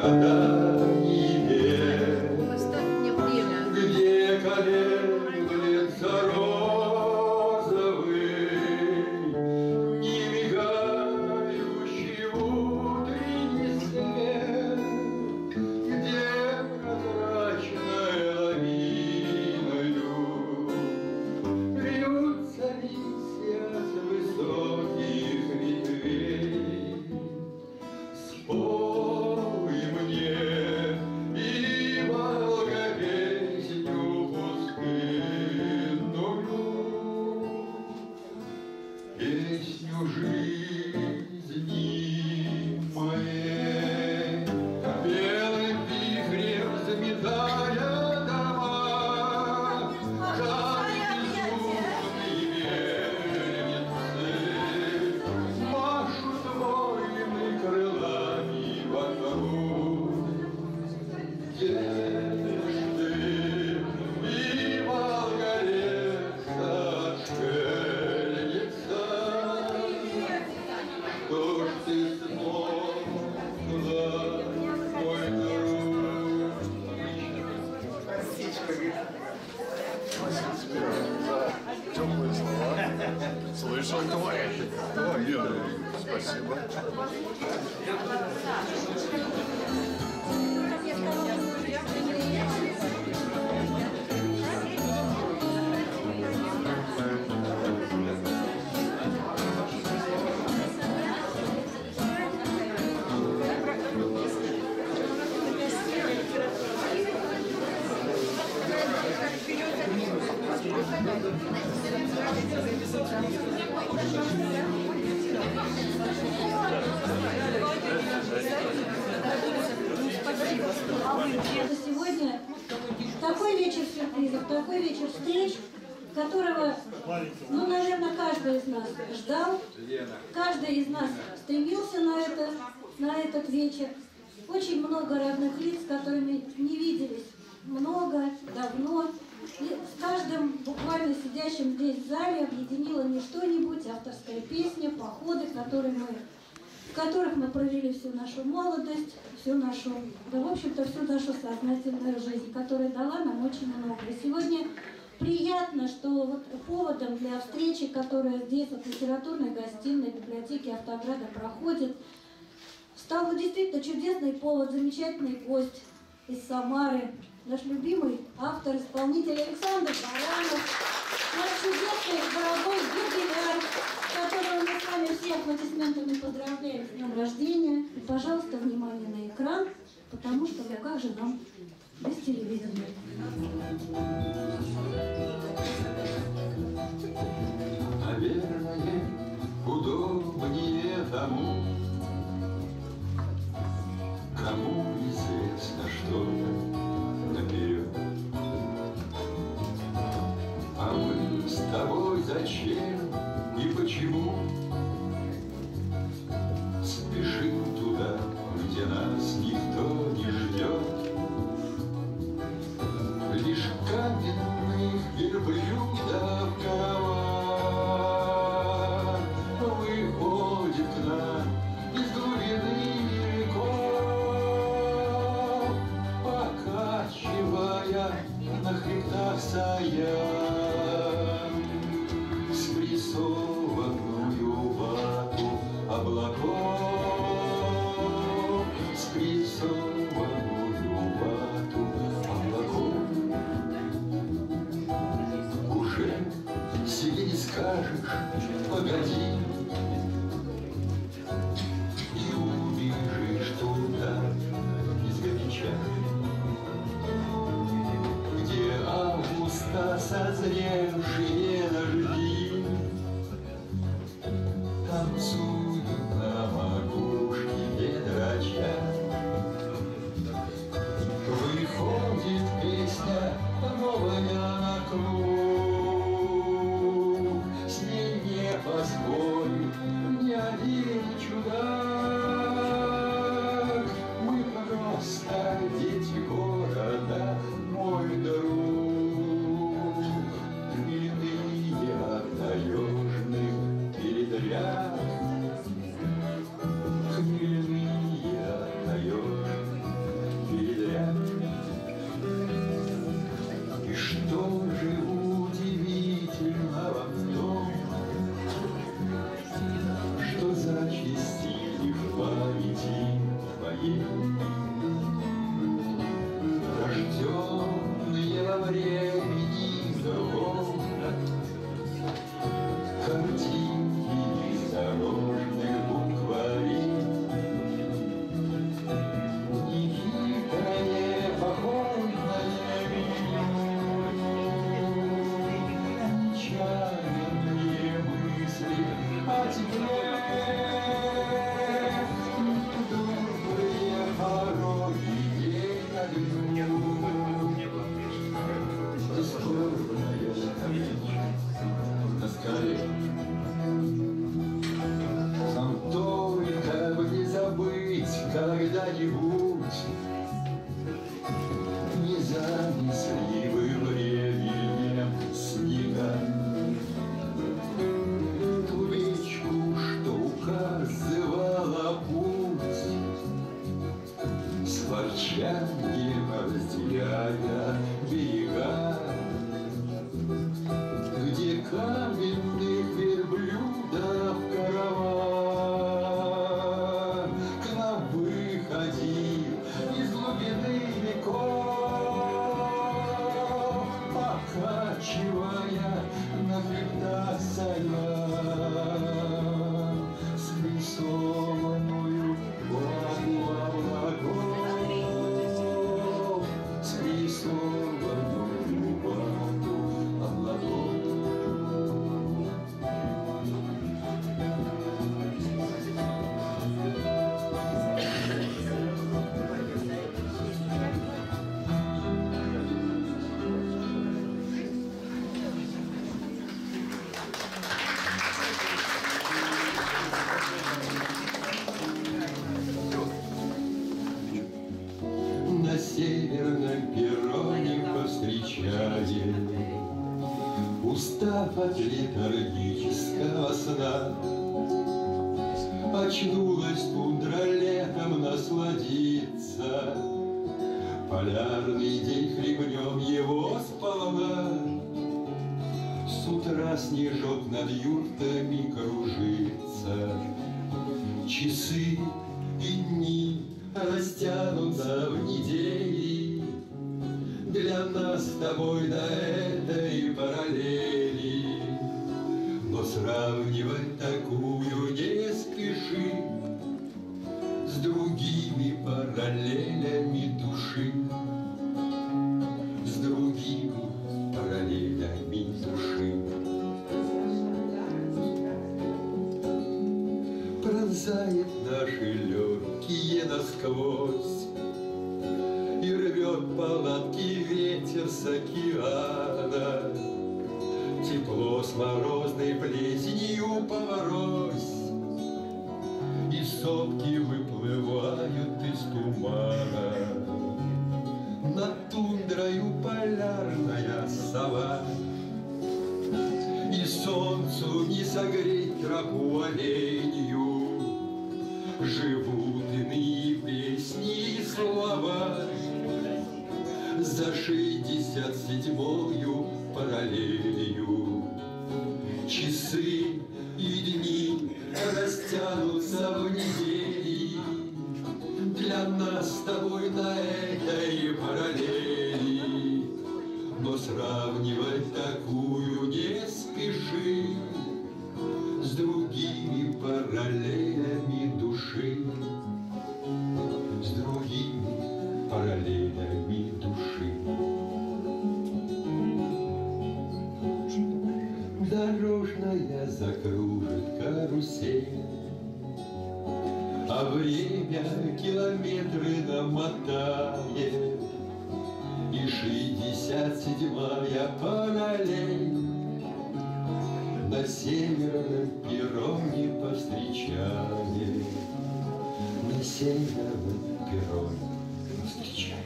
Где колеблется розовый, не мигающий утренний свет, где прозрачной лавиною льются листья с высоких ветвей. Спой мне и Волга песню пустынную, песню жизни моей, белым вихрем взметая дома, жары безумные мельницы машут воины крылами вокруг. Надежды и Волга-река шелится, что ж ты смолкла, мой друг? Теплые слова. Слышал, говорят. Спасибо. Сегодня такой вечер сюрпризов, такой вечер встреч, которого, ну, наверное, каждый из нас ждал, каждый из нас стремился на этот вечер. Очень много родных лиц, с которыми не виделись много, давно. И с каждым буквально сидящим здесь в зале объединило не что-нибудь, авторская песня, походы, в которых мы провели всю нашу молодость, всю нашу, да, в общем-то, всю нашу сознательную жизнь, которая дала нам очень много. И сегодня приятно, что вот поводом для встречи, которая здесь, вот, в литературной гостиной библиотеки Автограда проходит, стал действительно чудесный повод, замечательный гость из Самары, наш любимый автор, исполнитель Александр Баранов, наш чудесный, дорогой юбиляр, которого мы с вами все аплодисментами поздравляем с днем рождения. И, пожалуйста, внимание на экран, потому что, ну как же нам без телевидения. Наверное, удобнее тому, кому известно что-то наперед. А мы с тобой зачем и почему спешим туда, где нас никто не ждет? Лишь каменных верблюдов караван выходит к нам когда-нибудь не занесли вы временем снега ту речку, что указывала путь, с ворчанием разделяя берега, где каменных верблюдов караван к нам выходил из глубины веков, покачивая на хребтах солям срисованную влагу облаков, срисованную влагу облаков. На северном перроне повстречает, устав от летаргического сна, очнулась тундра летом насладиться, полярный день хлебнем его сполна. С утра снежок над юртами кружится, часы и дни растянутся в недели, для нас с тобой до этой параллели. Но сравнивать такую не спеши с другими параллелями души, с другими параллелями души. Пронзает наши легкие насквозь и рвет палатки ветер с океана. Тепло с морозной плесенью поворось, и сопки выплывают из тумана. Над тундрою полярная сова, и солнцу не согреть тропу оленью. Живут иные песни и слова за 67-ю параллелью. Часы и дни растянутся в недели, для нас с тобой на этой параллели. Но сравнивать такую не спеши с другими параллелями души, с другими параллелями души. Дорожная закружит карусель, а время километры намотает, и 67-я параллель на северном перроне повстречает, на северном перроне повстречает.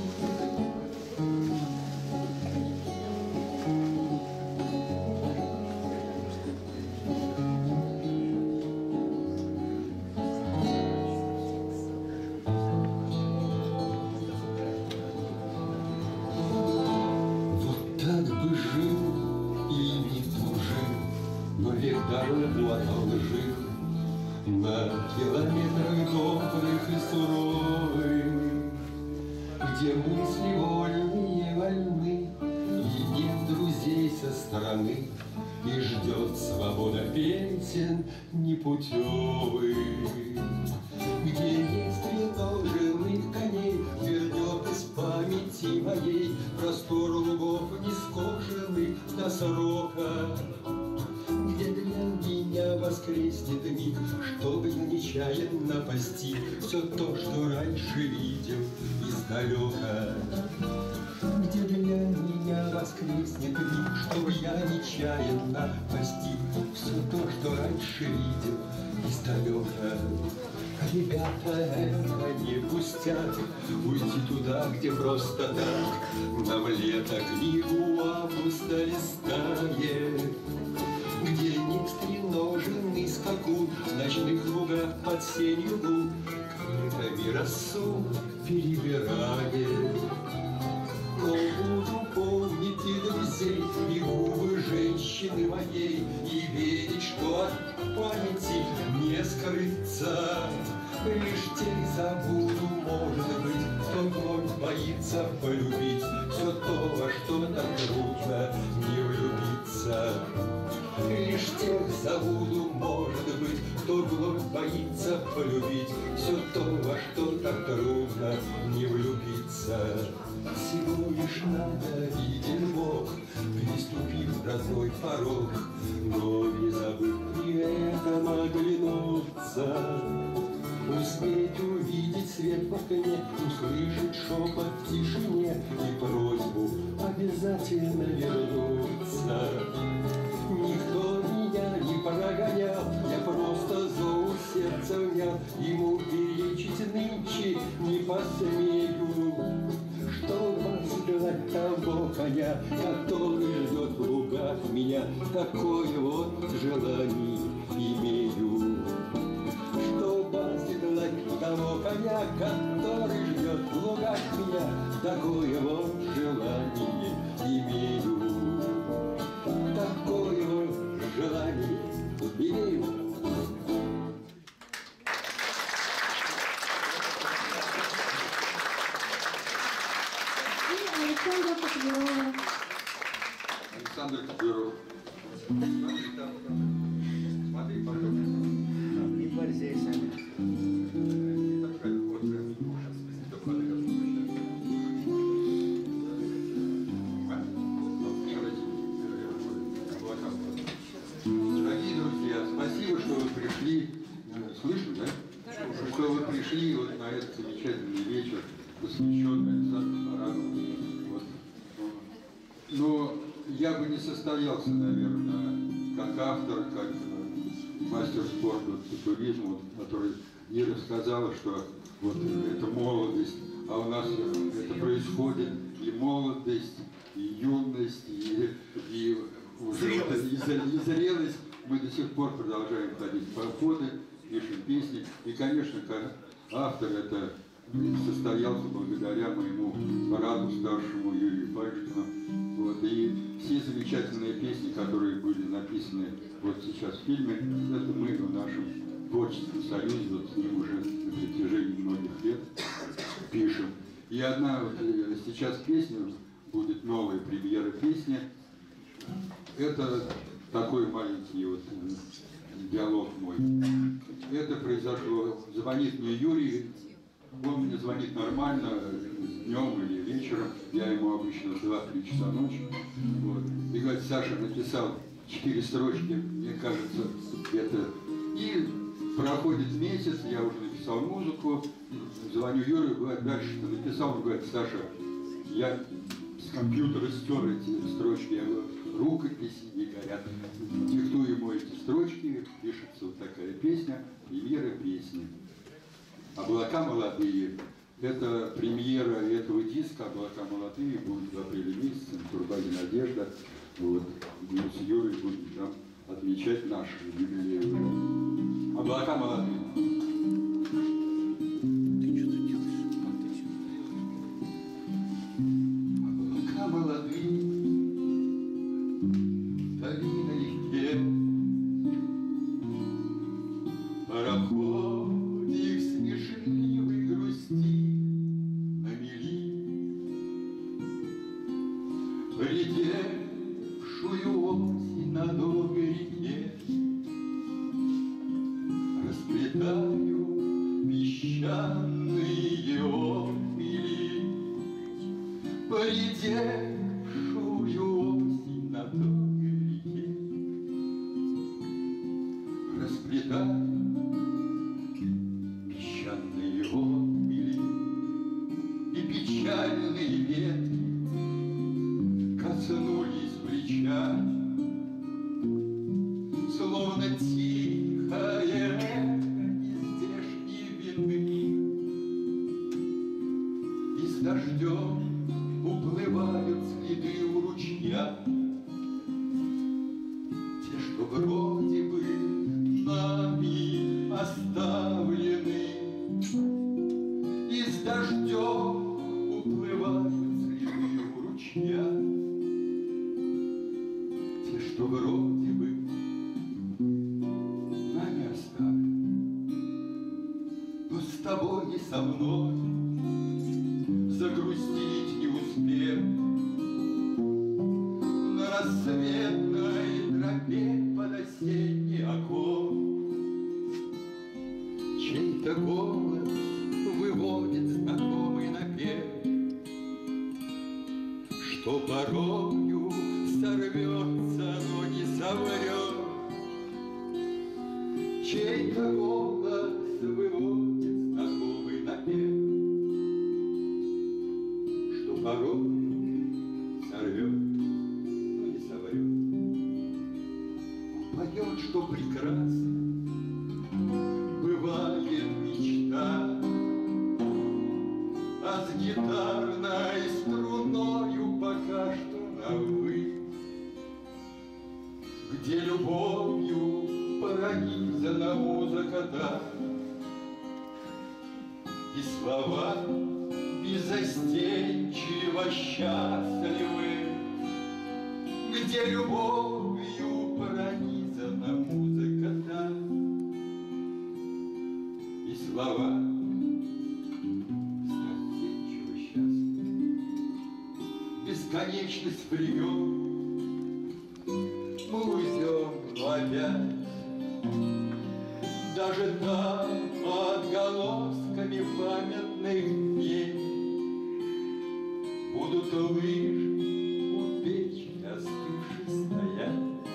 Дорогу одолжил на километрах добрых и суровых, где мысли вольные вольны, и нет друзей со стороны, и ждет свобода песен непутевых, где есть вино живых коней, вернет из памяти моей простор лугов нескошенных до срока, где для меня воскреснет миг, чтобы я нечаянно пасти все то, что раньше видел издалека. Где для меня воскреснет миг, чтобы я нечаянно пасти все то, что раньше видел издалека. Ребята, это не хотят уйти туда, где просто так нам лето книгу августа листает, где нет стреноженный скакун в ночных лугах под сенью луг книгами росу перебирает. Но буду помнить и друзей, и губы женщины моей, и верить, что от памяти не скрыться. Лишь тех забуду, может быть, кто вновь боится полюбить все то, во что так трудно не влюбиться. Лишь тех забуду, может быть, кто вновь боится полюбить все то, во что так трудно не влюбиться. Всего лишь надо, видит Бог, переступив родной порог, но не забыть при этом оглянуться. Успеть увидеть свет в окне, услышать шепот в тишине и просьбу обязательно вернуться. Никто меня не прогонял, я просто зову сердце внял, ему перечить нынче не посмею. Что возглать того коня, который ждет в лугах меня, такое вот желание имею. Что возглать того коня, который ждет в лугах меня, такое вот желание имею. Такое вот желание имею. Александр Куперов. Смотри, пожалуйста. Не борзей сами. Дорогие друзья, спасибо, что вы пришли. Слышно, да? Что вы пришли вот на этот замечательный вечер, посвященный Александру Баранову. Вот. Но я бы не состоялся, наверное, как автор, как мастер спорта по туризму, который Ира сказала, что вот это молодость, а у нас это происходит и молодость, и юность, и уже и зрелость. Мы до сих пор продолжаем ходить в походы, пишем песни. И, конечно, как автор это состоялся благодаря моему брату старшему Юрию Пальчину. Вот, и все замечательные песни, которые были написаны вот сейчас в фильме, это мы в нашем творческом союзе, вот с ним уже на протяжении многих лет пишем. И одна вот сейчас песня, будет новая премьера песни. Это такой маленький вот диалог мой. Это произошло, звонит мне Юрий, он мне звонит нормально, днем или вечером, я ему обычно в 2-3 часа ночи. Вот. И говорит, Саша написал 4 строчки, мне кажется, это... И проходит месяц, я уже написал музыку, звоню Юре, говорит, дальше ты написал, он говорит, Саша, я с компьютера стер эти строчки, я говорю, рукописи не горят. Диктую ему эти строчки, пишется вот такая песня, премьера песни. «Облака молодые». Это премьера этого диска «Облака молодые» будет в апреле месяце на Турбазе «Надежда». Вот. Мы с Юрой будем там отмечать наш юбилей. «Облака молодые». Облака молодые, вдали налегке, пароходик смешливый грусти на мели, редевшую осень на долгой реке расплетаю песчаные отмели, поредевшую осень на долгой реке расплетаю песчаные отмели, и печальные ветви коснулись плеча, словно тихое эхо нездешней вины. дождем уплывают следы у ручья, те, что вроде бы нами оставлены. И с дождем уплывают следы у ручья, те, что вроде бы нами оставлены. Но с тобой и со мной загрустить не успел. На рассветной тропе под осенний окон чей-то голос выводит знакомый напев, что порою сорвется, но не соврет. Чей-то голос выводит знакомый напев, что порой сорвет, но не соврет. Он поет, что прекрасно бывает мечта, а с гитарной струною пока что на «вы», где любовью пронизана музыка, да, и слова беззастенчиво счастливы, где любовью пронизана музыка, да, и слова беззастенчиво счастливы. Бесконечность времен мы уйдем, но опять даже там отголосками памятных дней будут лыжи у печи остывшей стоять,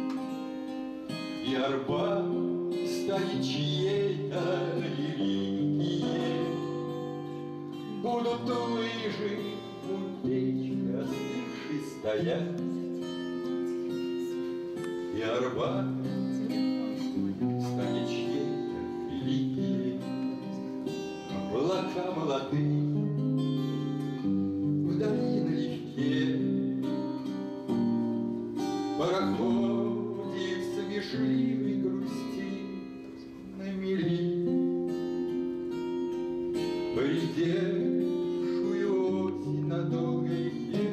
и Арбат станет чьей-то религией. Будут лыжи у печи остывшей стоять, и Арбат станет чьей-то религией. Облака молодые вдали налегке, пароходик смешливой грусти на мели, поредевшую осень на долгой реке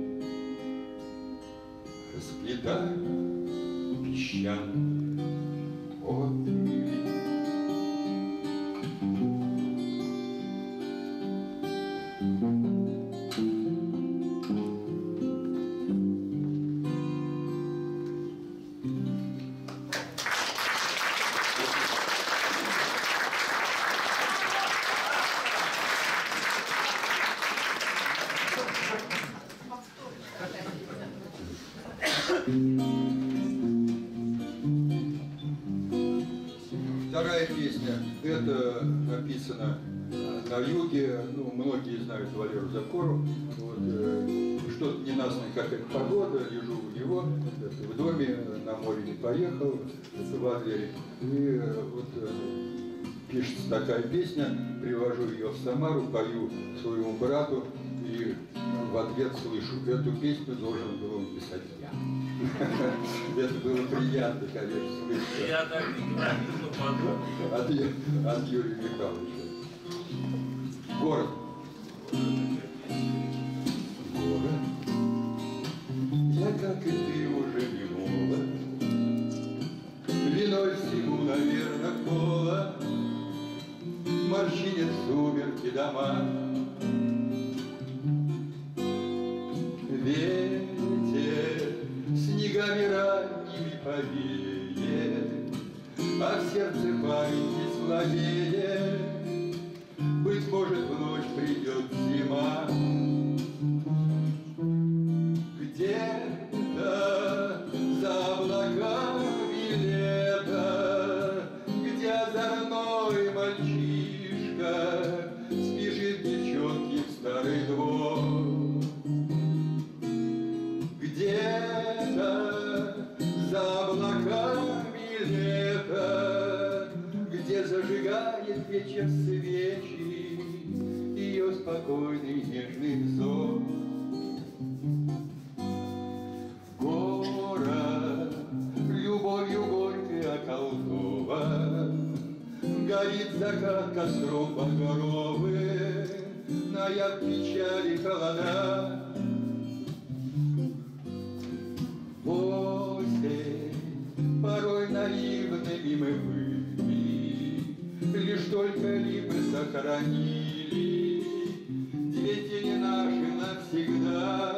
расплетают песчаные отмели. Вторая песня, это написано на юге, ну, многие знают Валеру Закору. Вот, что-то ненастная какая-то погода, лежу у него, в доме, на море не поехал, это в Адлере. И вот пишется такая песня, привожу ее в Самару, пою своему брату, и в ответ слышу, эту песню должен был написать я. Это было приятно, конечно, слышать. Я так не подумал. От Юрия Михайловича. Город. Город. Я, как и ты, уже не молод. Виной всему, наверное, холод. Морщинят сумерки дома. Ветер снегами ранними повеет, а в сердце памяти слабее. Быть может, в ночь придет зима. Где-то за облаками лето, где озорной мальчишка спешит девчонки в старый двор. Где-то за облаками лето, где зажигает вечер свечи, ее спокойный нежный сон. Город любовью горькой околдован, горит закат костров багровых, ноябрь печали холода. Осень порой наивными мы были, лишь только липы сохранили две тени наши навсегда.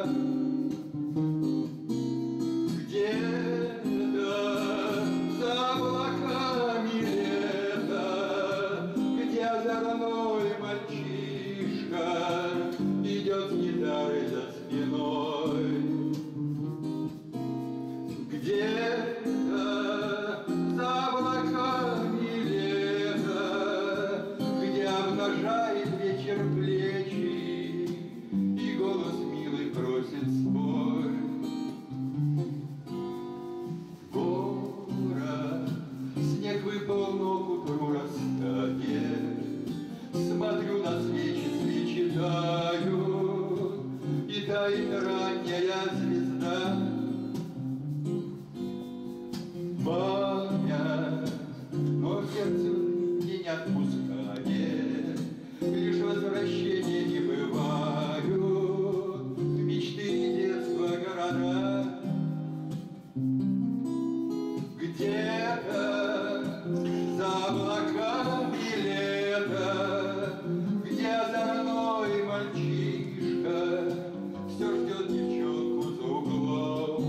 Где-то за облаками лета, где озорной мальчишка идет с гитарой за спиной. Где-то за облаками лета, где обнажает вечер плечи, и голос милый просит спой. Город, снег выпал, но к утру растает. Смотрю на свечи, свечи тают, и тает ранняя звезда. Память, но сердце не отпускает, лишь возвращения не бывают, мечты и детства города. Где-то за облаками лета, где озорной мальчишка все ждет девчонку за углом.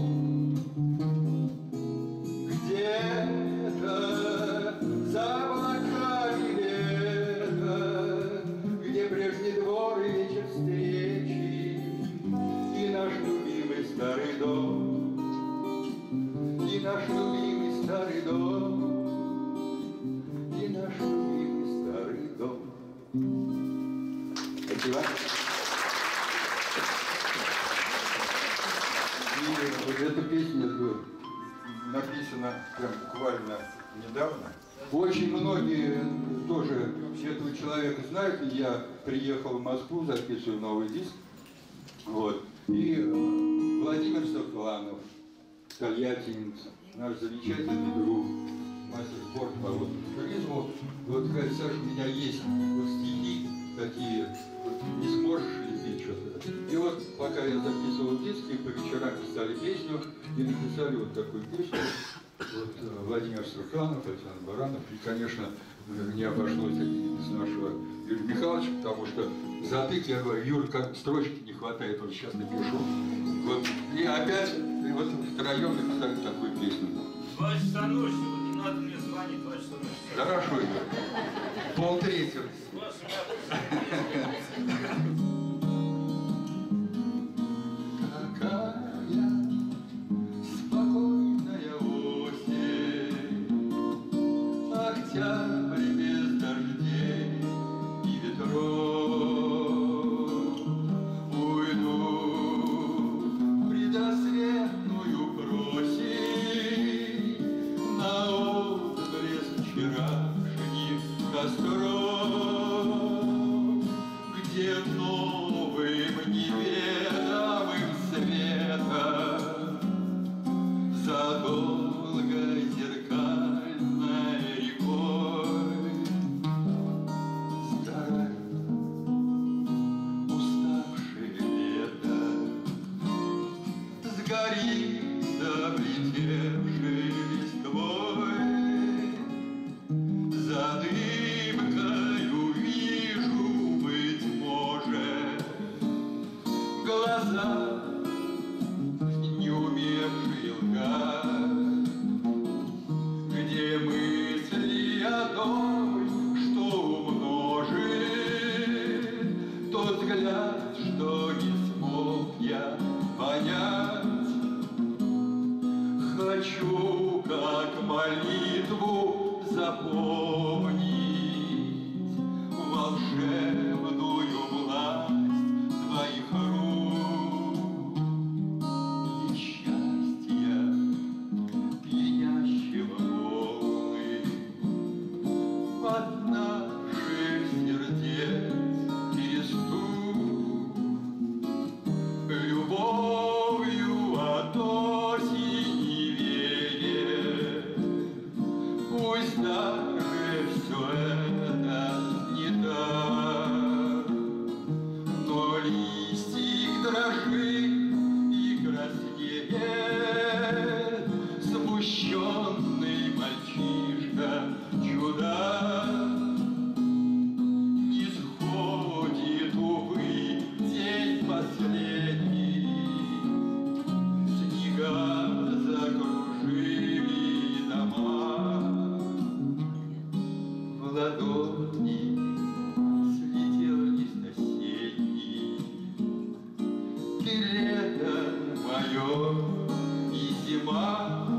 Где-то за облаками лета, где прежний двор и вечер встречи, и наш любимый старый дом, и наш любимый старый дом, и наш любимый старый дом. Спасибо. И вот эта песня написана прям буквально недавно. Очень многие тоже этого человека знают. Я приехал в Москву, записываю новый диск. Вот. И Владимир Сафланов, тольяттинец, наш замечательный друг, мастер спорта по водному туризму. Вот говорит: Саша, у меня есть вот стихи такие, вот, не сможешь ли ты что-то? И вот пока я записывал диски, по вечерам писали песню, и написали вот такую песню. Вот Владимир Сафланов, Александр Баранов, и, конечно, не обошлось без нашего Юрия Михайловича, потому что затык, я говорю: Юр, как строчки не хватает, вот сейчас напишу. Вот. И опять вот втроем написали такую песню. 2 часа ночи, вот не надо мне звонить, 2 часа ночи. Хорошо, Юр. 2:30. Спокойная осень, октябрь без дождей и ветров, уйду в предрассветную просень на отблеск вчерашних костров. ты лето мое и зима.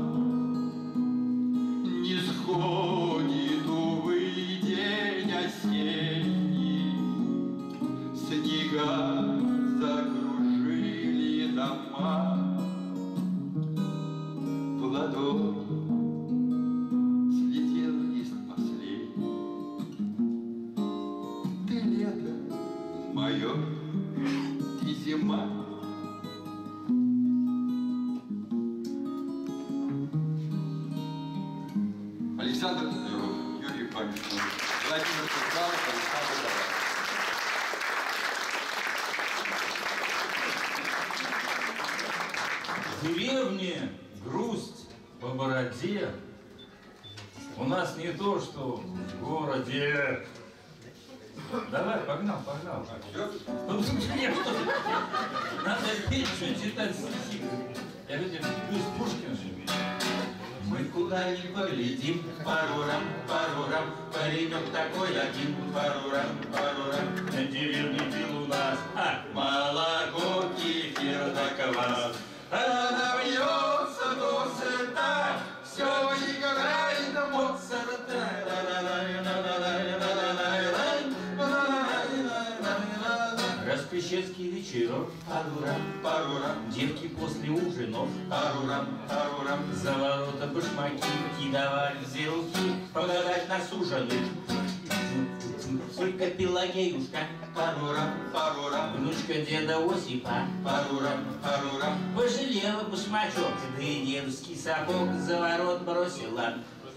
Не сходит, увы, день осенний, снега закружили дома. В ладонь слетел лист последний. Ты лето мое и зима. Александр Тумиров, Юрий Павлович, Владимир Кузьманов, Александр Давыдов. В деревне грусть по бороде. У нас не то, что в городе. Давай, погнал. Надо петь, что читать стихи. Я ведь плюс Пушкин же. Мы куда ни поглядим, парурам, паренек такой один, парурам. На деревне пил у нас, молоко, кефир да квас. Она бьется досыта, все играет Моцарта. Распрещенский вечерок, парурам, девки после ужинов, парурам, за ворота башмаки кидавали зелки, погадать на суженых. Только Пелагеюшка, парурам, внучка деда Осипа, парурам, пожалела башмачок, да и дедовский сапог за ворот бросила.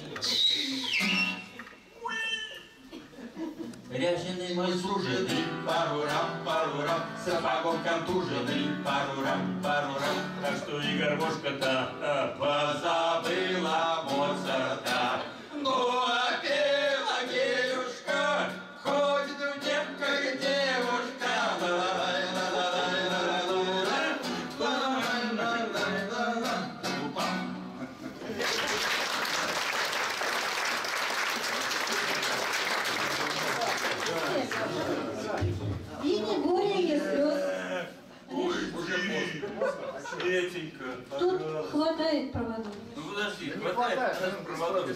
Ряженый мой служеный, парурам, сапогом контуженный, парурам, так что и гармошка-то позабыла Моцарта. Ну а Пелагеюшка ходит в девках девушка. И не горе, не слез. Ой, уже поздно. Светенька, Тут хватает проводов. Ну подожди, хватает проводов.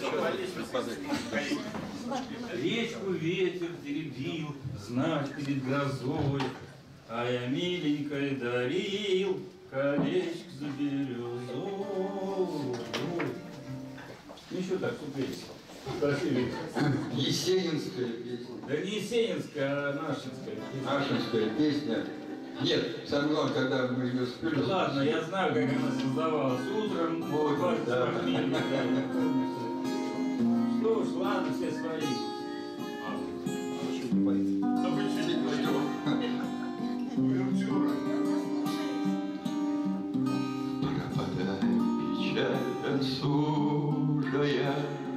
Речку ветер теребил, знать перед грозой, а я миленькой дарил колечко за березой. Еще так суплись. Красивее. Есенинская песня. Да не есенинская, а нашинская. Нашинская песня. Нет, самое главное, когда мы ее спели. Ладно, я знаю, как она создавалась утром. Вот, да. Что уж, ладно, все свои. Пропадает печаль сужая,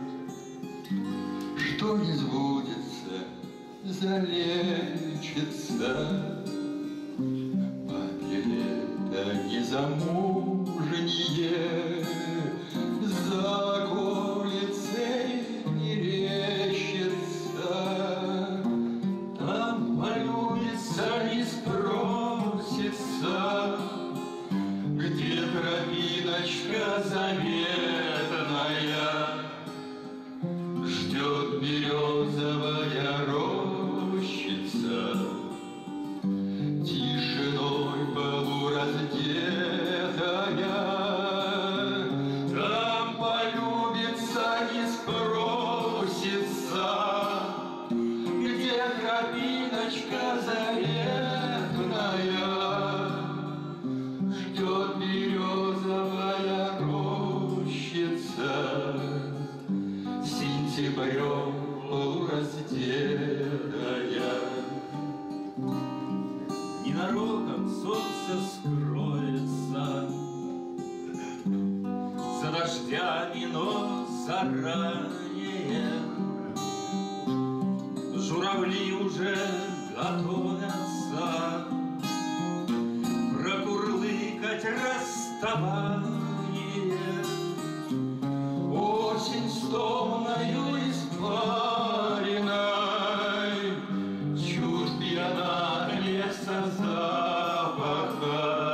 что не сбудется, залечится. Папе лето незамужнее, за околицей мерещится. Там полюбится, не спросится, где тропиночка заветная. Ждет березовая рощица, тишиной полураздетая. Там полюбится, не спросится, где тропиночка заветная. Ждет березовая рощица, сентябрем полураздетая. Ненароком солнце скроется за дождями, но заранее. Журавли уже готовятся прокурлыкать расставание. Осень с томною испариной чуть пьяна леса запаха.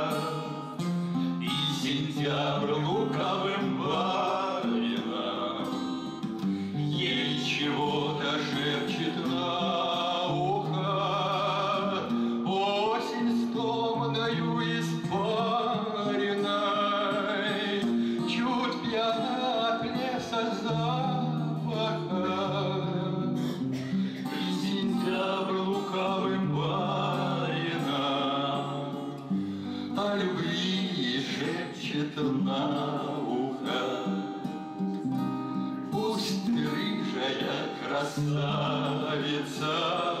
красавица,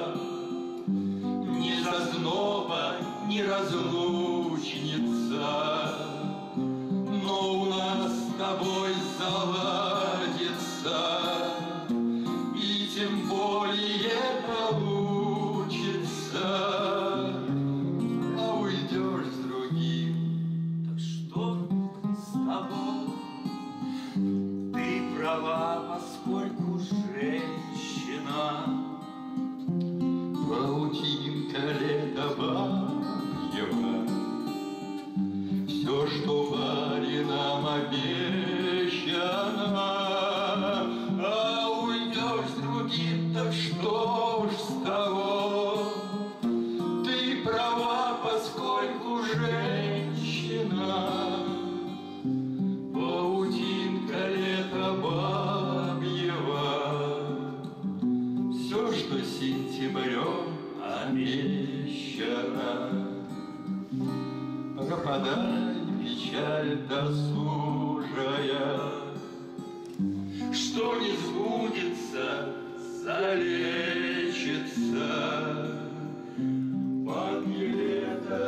ни зазноба, ни разлучница, но у нас с тобой заладится, и тем более получится, а уйдешь с другим. Так что с тобой? Ты права, поскольку женщина. Паутинка летовая, все, что Варе нам обещано, а уйдешь с другим, так что ж с того? Ты права, поскольку женщина. Паутинка летобабьева, все, что сентябрем обещано. Пропадай, печаль досужая, что не сбудется, залечится. Бабье лето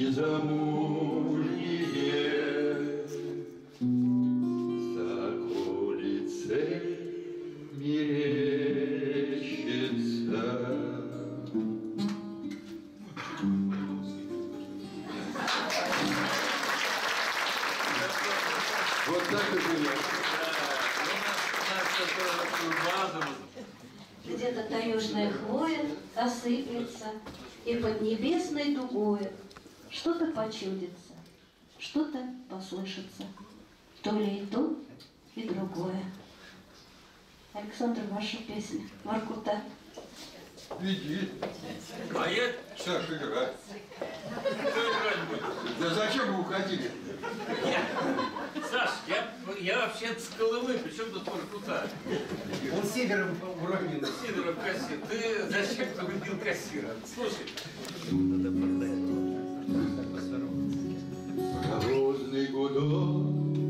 незамужнее за околицей мерещится. Вот так и было. Где-то таежная хвоя осыплется, и под небесной дугою что-то почудится, что-то послышится, то ли и то, и другое. Александр, ваша песня «Воркута». Иди, А я Саша, играй. кто играть будет? Да зачем вы уходили? Саш, я вообще с Колымы, причем тут Воркута? Он севером уронил. Сидоров кассир. Ты зачем победил кассира? Слушай. Паровозный гудок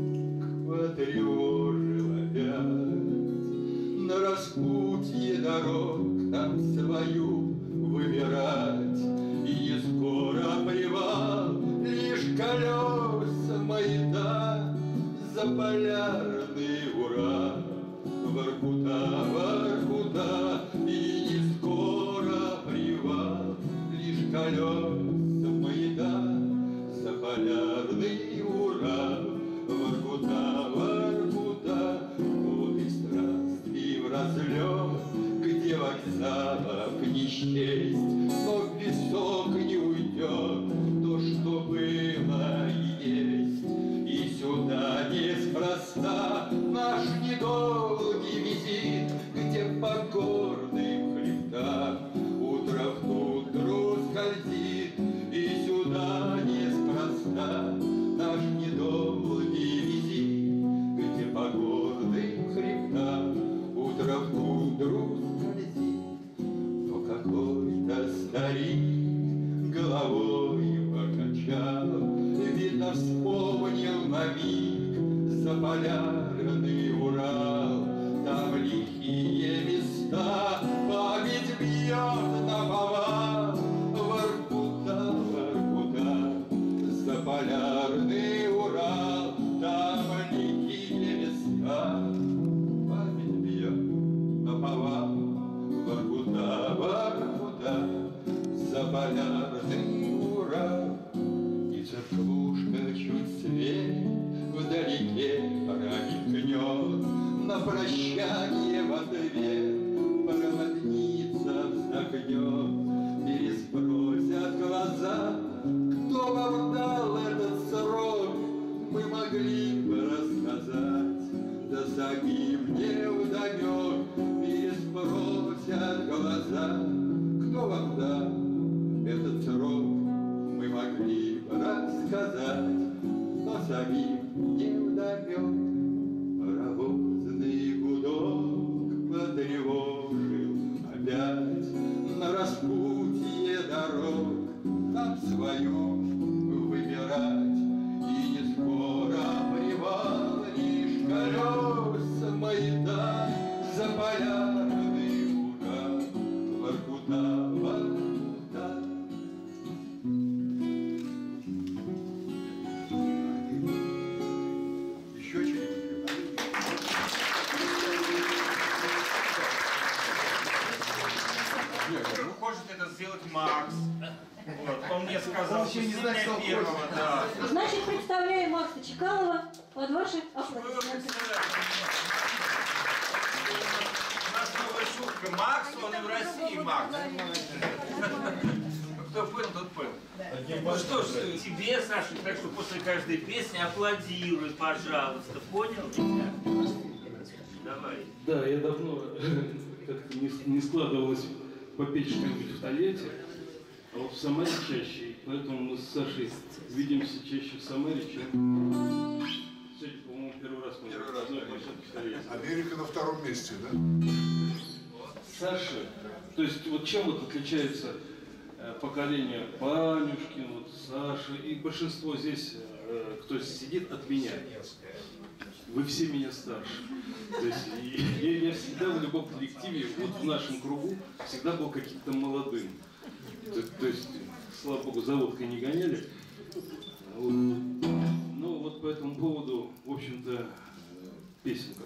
потревожил опять на распутье дорог там свою выбирать. И не скоро привал, лишь колеса маята, заполярный Урал. Воркута, Воркута, и не скоро привал, лишь колеса маята, заполярный Урал. Воркута, Воркута, годы странствий в разлет, где вокзалов не счесть, но в песок не уйдет то, что было и есть. И сюда неспроста наш недолгий визит, где по горным хребтам утро в тундру скользит. И сюда неспроста наш недолгий визит, где по горным хребтам утро в тундру скользит. Но какой-то старик головой покачал, видно, вспомнил на миг заполярный Урал. Там лихие места, память бьет наповал. Воркута, Воркута, заполярный Урал. Там лихие места, память бьет наповал. Воркута, Воркута, заполярный Урал. И церквушка чуть свет вдалеке проникнет, на прощание в ответ проводница вздохнет. Переспросят глаза, кто вам дал этот срок, мы могли бы рассказать, да самим не вдомек. Переспросят глаза, кто вам дал этот срок, мы могли бы рассказать, но самим не вдомек. Паровозный гудок потревожил опять на распутье Макс. Вот, он мне сказал, что не знает, что он первого, да. Значит, представляю Макса Чекалова под ваши аплодисменты. У нас новая шутка. Макс, он и в России Макс. Кто понял, тот понял. Ну что ж, тебе, Саша, так что после каждой песни аплодируй, пожалуйста. Понял меня? Давай. Да, я давно как-то не складывалось попеть что-нибудь в Тольятти, а вот в Самаре чаще. Поэтому мы с Сашей видимся чаще в Самаре, чем... Сегодня, по-моему, первый раз мы на одной площадке в Тольятти. Америка на втором месте, да? Саша, то есть вот чем вот отличается поколение Панюшкин, вот Саша и большинство здесь, кто сидит от меня? Вы все меня старше. То есть я всегда в любом коллективе, вот в нашем кругу, всегда был каким-то молодым. То есть, слава богу, за водкой не гоняли. Вот. Ну вот по этому поводу, в общем-то, песенка.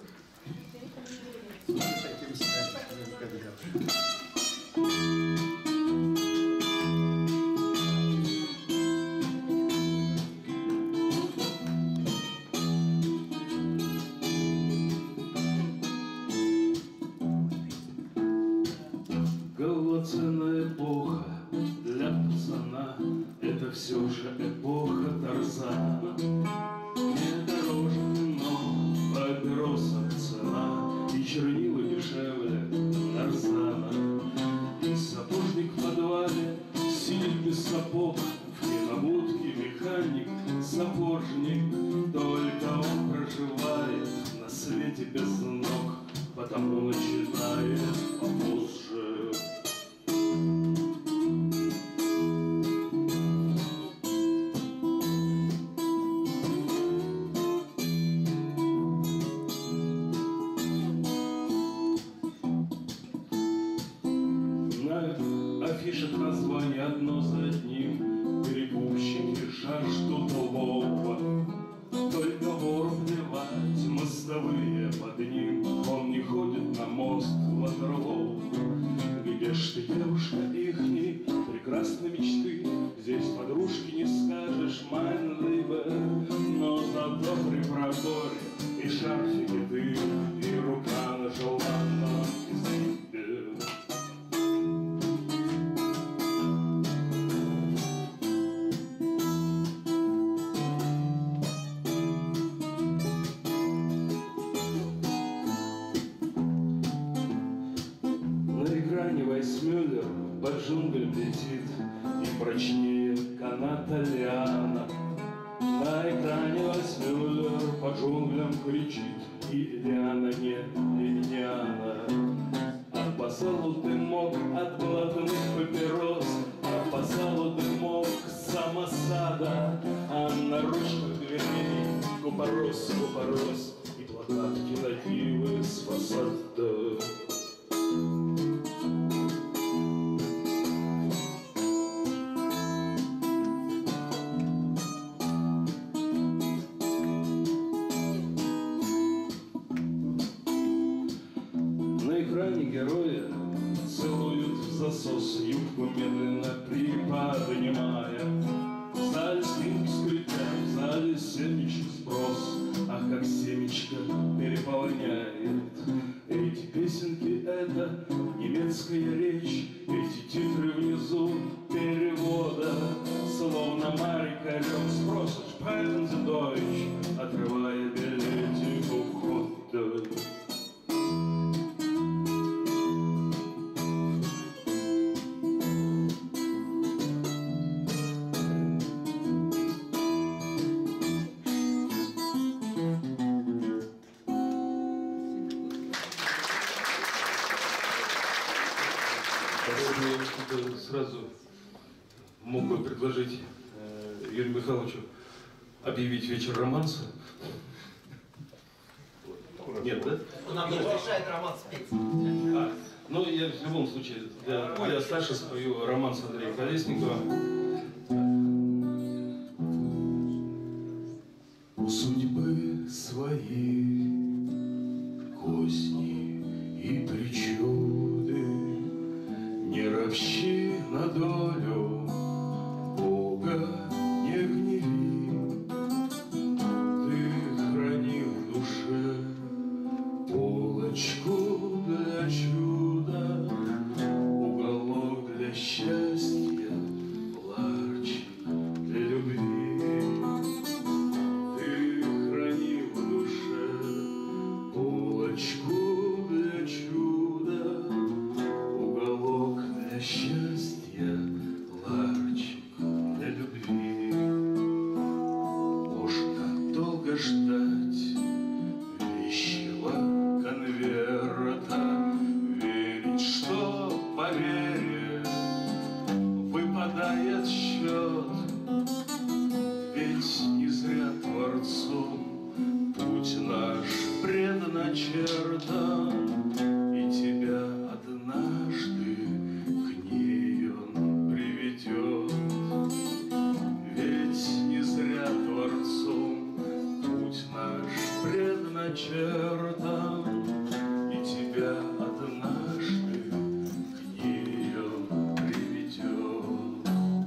Голоценная эпоха для пацана, это все же эпоха Тарзана. Не дороже, но папиросам цена, и чернила дешевле нарзана. И сапожник в подвале сидит без сапог, в кинобудке механик, сапожник. Только он проживает на свете без ног, потому начинает попозже. На афишах названия одно за одним, перекупщики жаждут улова. Только вор плевать, мостовые под ним, он не ходит на мост Ватерлоу. Где ж ты, девушка, ихней прекрасной мечты? Здесь подружки не скажешь, mein Lieber, но зато при проборе и шарфики ты, и рука на желанном изгибе. Вайсмюллер по джунглям летит, и прочнее каната лиана. На экране Вайсмюллер по джунглям кричит, и лиана нет, линяна. А по залу дымок от блатных папирос, а по залу дымок самосада, а на ручках дверей купорос, купорос, и плакат кинодивы с фасада. Героя целуют в засос, юбку медленно приподнимая. В зале спинки скрипят, в зале семечек сброс, ах, как семечко переполняет. Эти песенки — это немецкая речь, эти титры внизу перевода, словно Марикарем спросишь «Sprechen Sie Deutsch», отрывая билетик ухода. Сразу мог бы предложить Юрию Михайловичу объявить вечер романса. Нет, да? Он нам не разрешает роман спеть. Ну, я в любом случае для Саши спою романс Андрея Колесникова. У судьбы свои козни и причуды, не ропщи на дом нет счет, ведь не зря Творцом путь наш предначертан, и тебя однажды к ней он приведет. Ведь не зря Творцом путь наш предначертан, и тебя однажды к ней он приведет.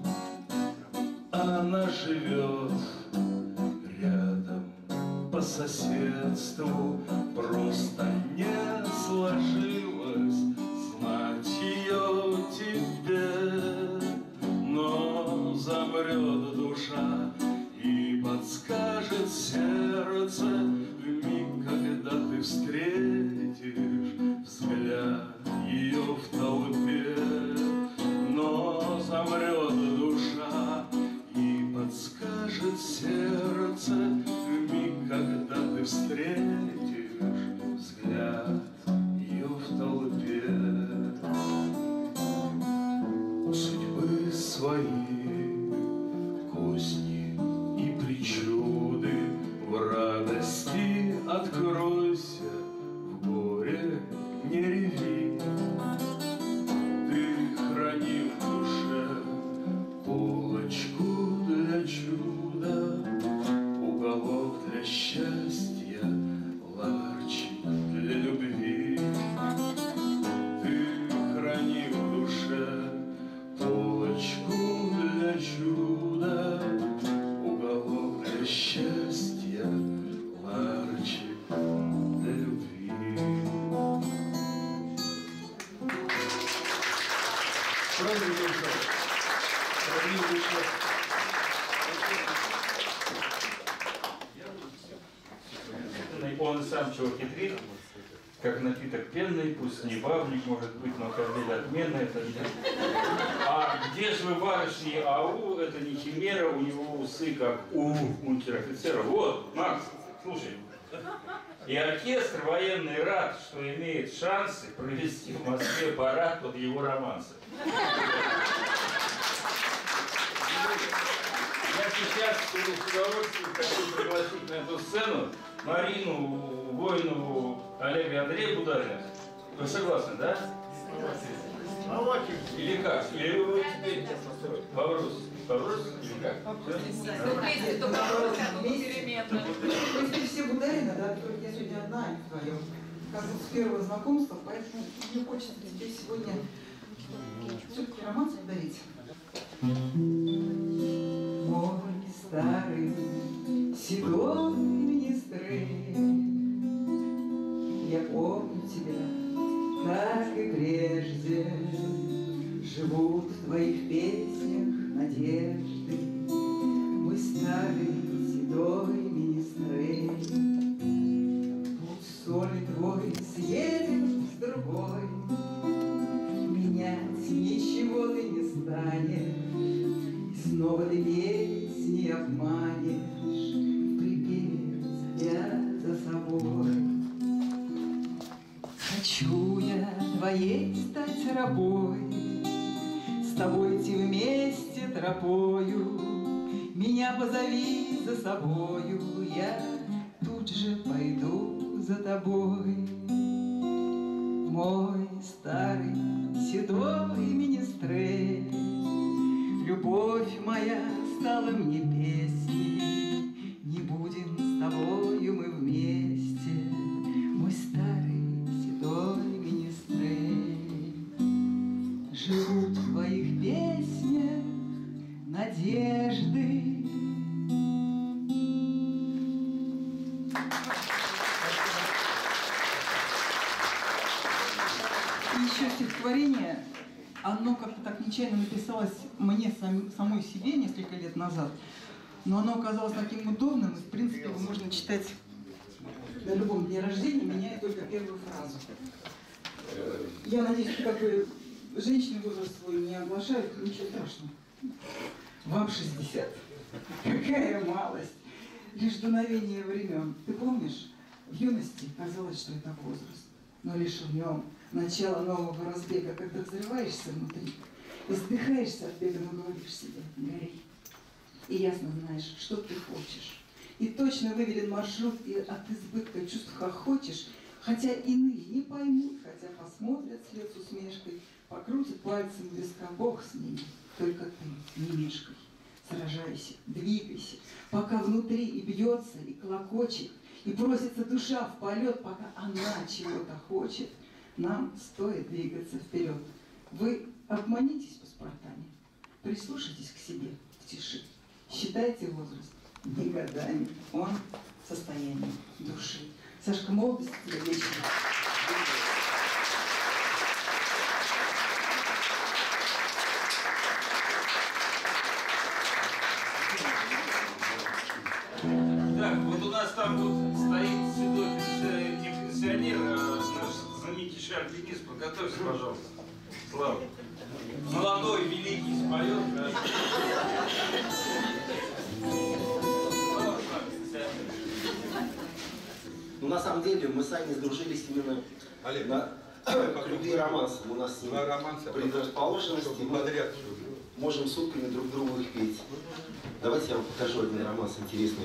Она живет рядом по соседству, просто не сложилось знать ее тебе. Но замрет душа и подскажет сердце в миг, когда ты встретишь взгляд ее в толпе. Но замрет душа и подскажет сердце в миг, когда ты встретишь взгляд ее в толпе. Судьбы свои, козни и причуды, в радости откройся, в горе не реви. Ты храни в душе полочку для чуда, уголок для счастья, ларчик для любви. Ты храни в душе полочку для чуда, уголок для счастья, ларчик для любви. Правильно, душа. Правильно, душа. Он сам чего хитрит, как напиток пенный, пусть не бабник, может быть, но кордель отменный, это не. А где же вы, барышни, ау, это не химера, у него усы, как у унтер-офицера. Вот, Макс, слушай. И оркестр военный рад, что имеет шансы провести в Москве парад под его романсы. Я сейчас с удовольствием хочу пригласить на эту сцену Марину Воинову, Олега Андрея Будариных. Вы согласны, да? Или как? Или вы теперь вопрос? Вопрос или как? Если все Бударина, да, только я сегодня одна, а не вдвоем. Как вот с первого знакомства, поэтому мне хочется тебе сегодня все-таки романс подарить. Мой старый седой министрель, я помню тебя, как и прежде. Живут в твоих песнях надежды, мой старый седой министрель. Путь соли твой съедем с другой, менять ничего ты не станешь, и снова ты песни обманешь, припев я за собой. Хочу я твоей стать рабой, с тобой идти вместе тропою, меня позови за собою, я тут же пойду за тобой. Мой старый седой министрель, любовь моя стала мне песней, не будем с тобою мы вместе, мой старый седой министрель. Живут в твоих песнях надежды. Еще стихотворение, оно как-то так нечаянно написалось мне самой себе несколько лет назад, но оно оказалось таким удобным, и в принципе его можно читать на любом дне рождения, меняя только первую фразу. Я надеюсь, что как бы женщины возраст свой не оглашают, ничего страшного. Вам 60. Какая малость. Лишь дуновение времен. Ты помнишь, в юности казалось, что это возраст, но лишь в нем начало нового разбега, когда взрываешься внутри Вздыхаешься от бега, но говоришь себе: гори. И ясно знаешь, что ты хочешь. И точно выведен маршрут, и от избытка чувств хохочешь, хотя иные не поймут, хотя посмотрят вслед с усмешкой, покрутят пальцем в висках, Бог с ними, только ты не мешкай. Сражайся, двигайся, пока внутри и бьется, и клокочет, и просится душа в полет, пока она чего-то хочет, нам стоит двигаться вперед. Вы обманитесь паспортами, прислушайтесь к себе в тиши, считайте возраст не годами, он состояние души. Сашка, молодость тебе вечная. Так, вот у нас там вот стоит седой пенсионер, наш знаменитейший альпинист. Подготовься, пожалуйста. Слава. Молодой, великий, споет. Да? Ну, на самом деле, мы сами сдружились именно Олег, на к любви и романсам. У нас с ним два романса предрасположенности. Мы подряд. можем сутками друг другу их петь. Давайте я вам покажу один романс интересный.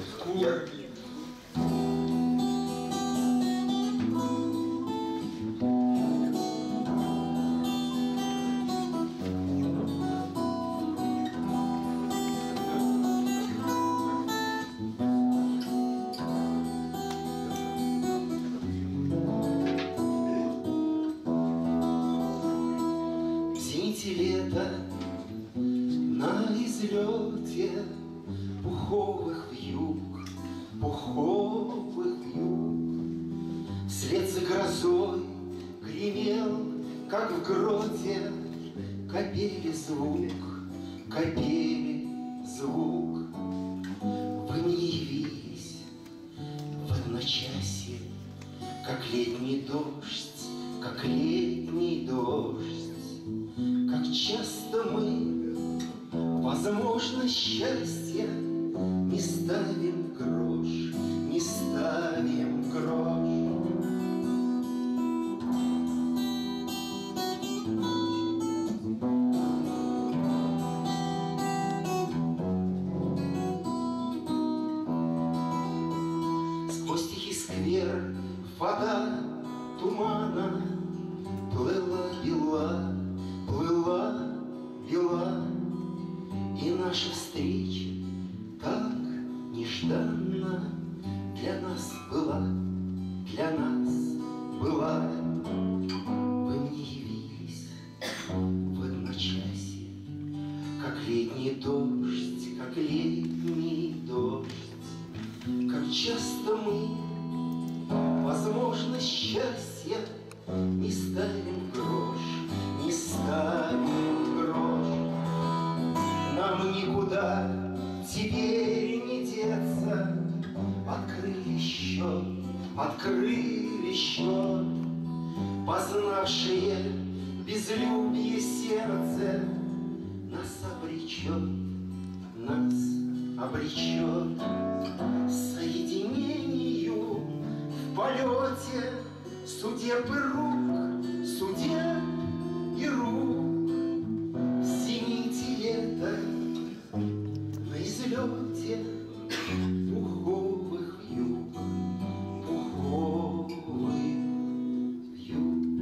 Лето на излете пуховых вьюг, пуховых вьюг. Вслед за грозой гремел, как в гроте, капели звук, капели звук. Вы мне явились в одночасье, как летний дождь, как летний дождь. Как часто мы, возможно, счастье не ставим в грош, не ставим в грош. Сквозь тихий сквер вода тумана плыла бела, плыла бела, и наша встреча так нежданна для нас была, для нас была. Вы мне явились в одночасье, как летний дождь, как летний дождь. Как часто мы, возможно, счастье не ставим в грош, не ставим грош. Нам никуда теперь не деться. Открыли счет, открыли счет. Познавшие безлюбие сердце нас обречет, нас обречет соединению в полете судеб и рук, судеб и рук. В зените лета на излете пуховых вьюг, пуховых вьюг.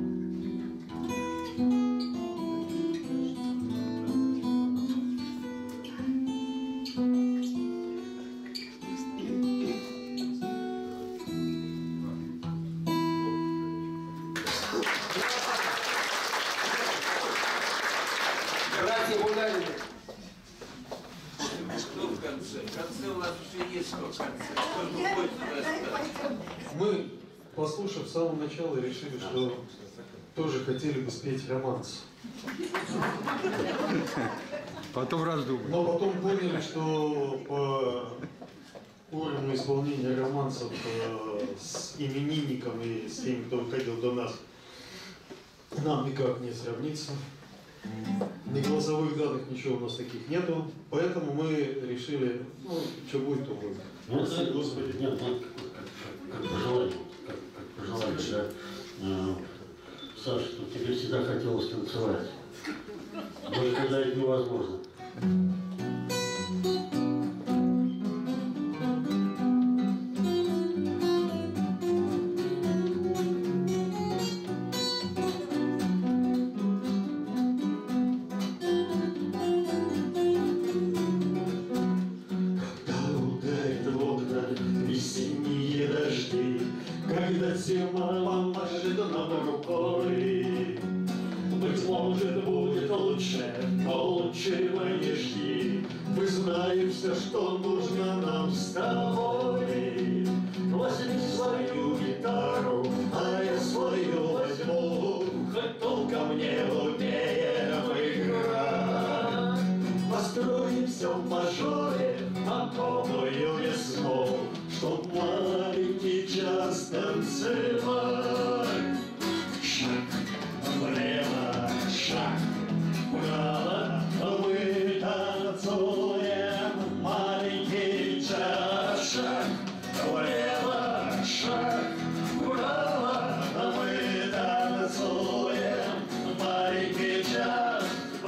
Братья Бугарины. Что в конце? В конце у нас уже есть что в конце. Что же вы ходите туда-сюда? Мы, послушав с самого начала, решили, что тоже хотели бы спеть романс. Потом раздумали. Но потом поняли, что по уровню исполнения романсов с именинником и с теми, кто выходил до нас, нам никак не сравниться. Ни голосовых данных, ничего у нас таких нету. Поэтому мы решили, ну, что будет, то будет. Ну, это, Господи, нет, ну, как пожелание, как пожелание. Саша, тут тебе всегда хотелось танцевать. Даже когда это невозможно. Когда зима помашет нам рукой, быть может, будет лучше, но лучше вы не жди. Мы знаем все, что нужно нам с тобой. Возьми свою гитару, а я свою возьму, хоть толком не умеем играть. Построим все в мажоре на новую весну, чтоб маленький час танцевать. Шаг влево, шаг вправо, мы танцуем маленький час. Шаг влево, шаг вправо, мы танцуем маленький час.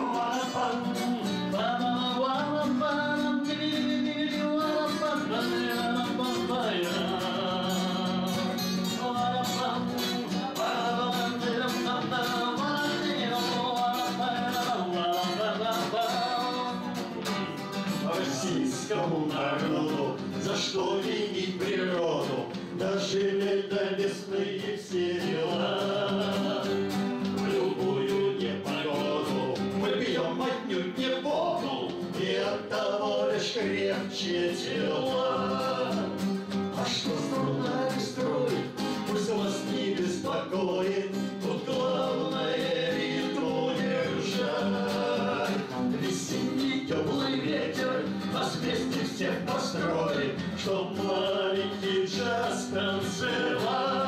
Российскому народу, за что винить природу, дожили до весны все дела. В любую непогоду мы пьем отнюдь не воду, и оттого лишь крепче тела. А что с трудами строить, пусть вас не беспокоит, тут главное ритм держать. Весенний теплый ветер нас вместе всех построит, чтоб маленький джаз танцевать.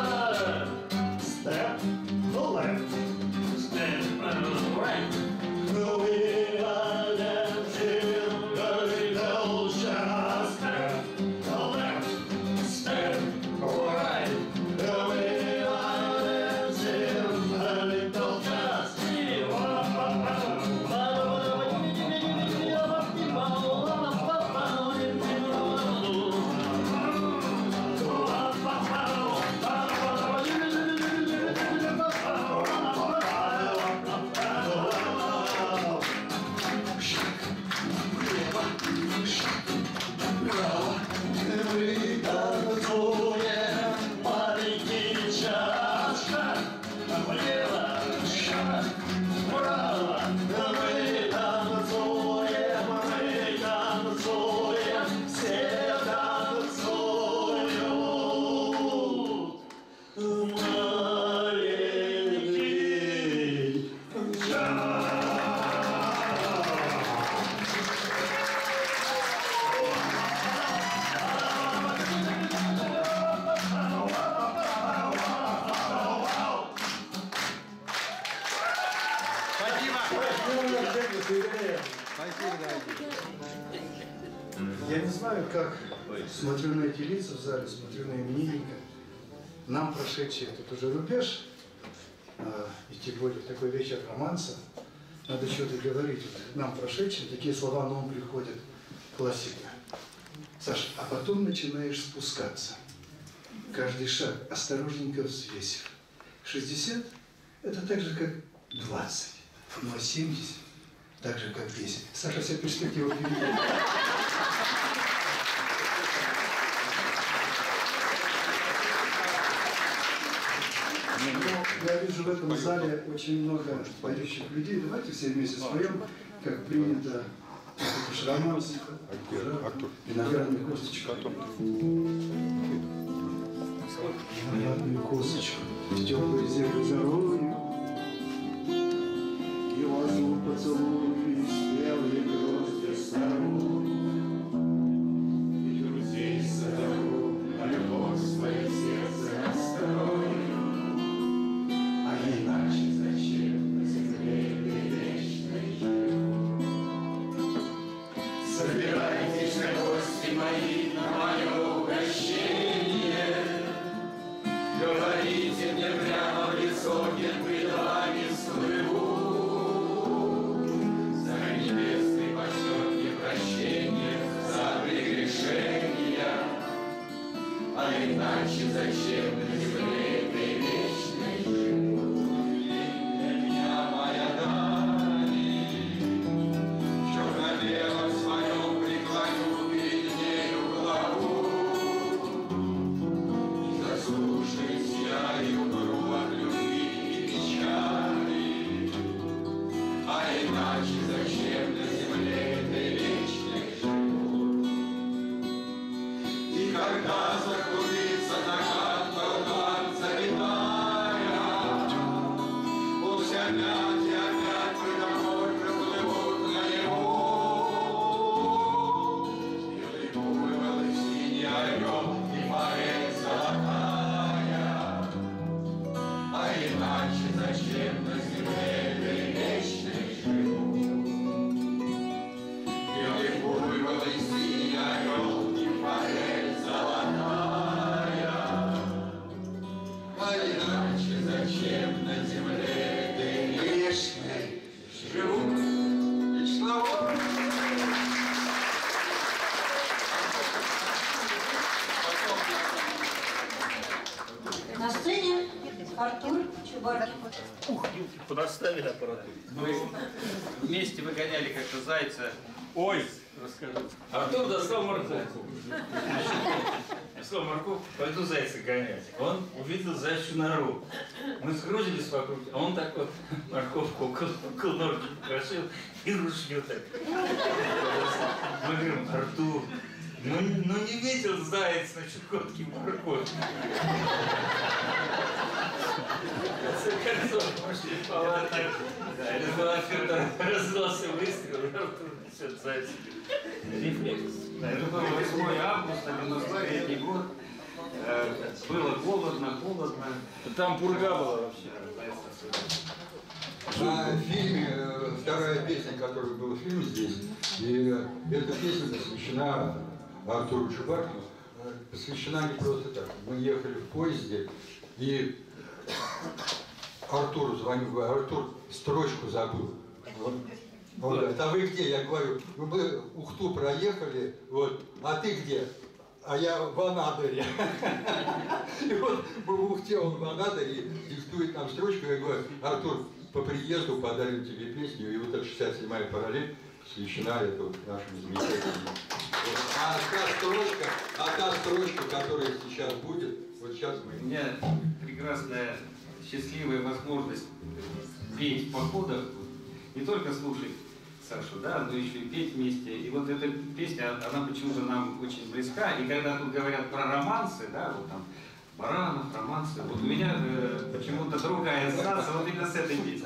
Step left, step right. We are dancing a little jazz. Step left, step right. We are dancing a little jazz. Я не знаю, как смотрю на эти лица в зале, смотрю на именинника. Нам, прошедший этот уже рубеж, и тем более такой вечер романса, надо что-то говорить. Нам, прошедшим, такие слова на ум приходят. Классика. Саша, а потом начинаешь спускаться. Каждый шаг осторожненько взвесив. 60 – это так же, как 20. Ну а 70 – так же, как 10. Саша, вся перспектива впереди. Я вижу в этом зале очень много поющих людей. Давайте все вместе споем, как принято. Романс, виноградную косточку. Виноградную косточку. В теплую землю зарою. И лазу поцелуй, белые грозди сорву. И друзей зову, на любовь свое сердце настрою. А иначе зачем на земле вечной живу? Собирайтесь на гости мои, на мое угощение. Говорите мне прямо в лицо, кем предо вами сплыву. иначе зачем на земле этой вечной живут? Для меня моя Дани, в черно-белом своем преклоню перед нею главу. И заслушаюсь я и умру от любви и печали. А иначе зачем на земле этой вечной живут? И когда заклубится закат волна завитая, пусть опять и опять предо мной проплывут на него. Белый буйвол и синий орел и моря золотая. А иначе зачем на земле этой вечной живут? Белый буйвол и синий орел и моря золотая. А иначе зачем на земле этой вечной живут? Вячеслав. На сцене Артур Чубаркин. Подоставили аппаратуру. Мы вместе выгоняли как-то зайца. Ой, Расскажу. Артур достал морковку. Я сказал, морковку, пойду зайца гонять. Он увидел зайчью нору. Мы сгрузились вокруг, а он так вот морковку около норки покрошил и ружье так. Мы говорим, Артур, ну не видел заяц на Чукотке морковь. В конце концов, пошли в палатку. Раздался выстрел, и Артур несет зайца. Рефлекс. Да, это был 8 августа, 93-й год. Было холодно. там пурга была вообще. На фильме, вторая песня, которая была в фильме здесь, и эта песня посвящена Артуру Чубаркину, посвящена не просто так. Мы ехали в поезде, и Артуру звоню, говорю, Артур, строчку забыл. Он говорит, а вы где? Я говорю, ну мы Ухту проехали, вот, а ты где? А я в Анадыре. И вот мы в Ухте, он в Анадыре, диктует нам строчку, я говорю, Артур, по приезду подарим тебе песню, и вот эта 67-я параллель посвящена это вот нашим замечательным. А та строчка, которая сейчас будет, вот сейчас мы... У меня прекрасная, счастливая возможность петь в походах, не только слушать Сашу, да, но еще и петь вместе. И вот эта песня, она почему-то нам очень близка. И когда тут говорят про романсы, да, вот там Баранов, романсы, вот у меня почему-то другая ассоциация вот именно с этой песней.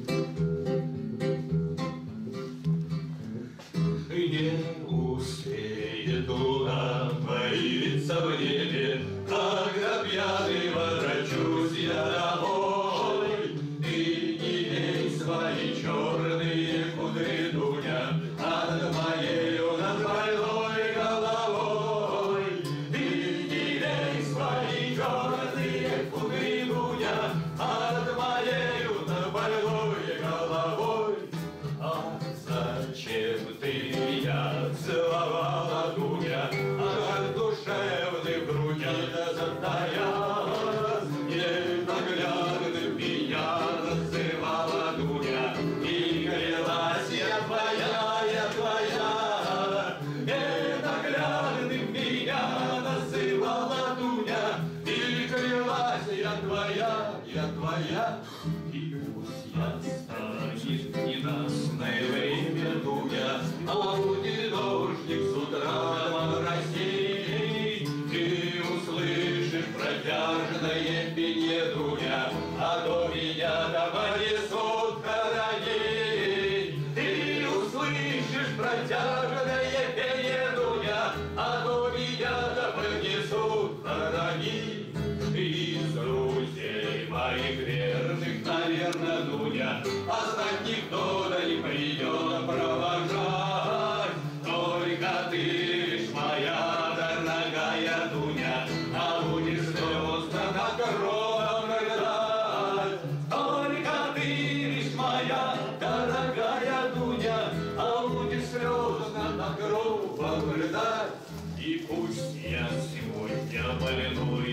Не успеет луна появиться в небе, когда пьяный ворочусь я домой. Ты не лей свои черные кудри, Дуня, над моею, над больной головой. Ты не лей свои черные кудри, Дуня, над моею, над больной головой. А зачем ты меня целовала, Дуня, а душевный в груди затая? Ненаглядным меня называла, Дуня, и грелась я твоя, я твоя. Ненаглядным меня называла, Дуня, и грелась я твоя, я твоя. И пусть я станет ненастное время, Дуня, а будет дождик с утра моросить. Ты услышишь протяжное пенье, Дуня, а то меня домой несут хоронить. Ты услышишь протяжное пенье, Дуня, а то меня домой несут хоронить. Из друзей моих верных, наверное, Дуня, а знать никто да не придет провожать. Только ты лишь моя дорогая Дуня, а будешь слезно над гробом рыдать. Только ты лишь моя дорогая Дуня, а будешь слезно над гробом рыдать. И пусть я сегодня больной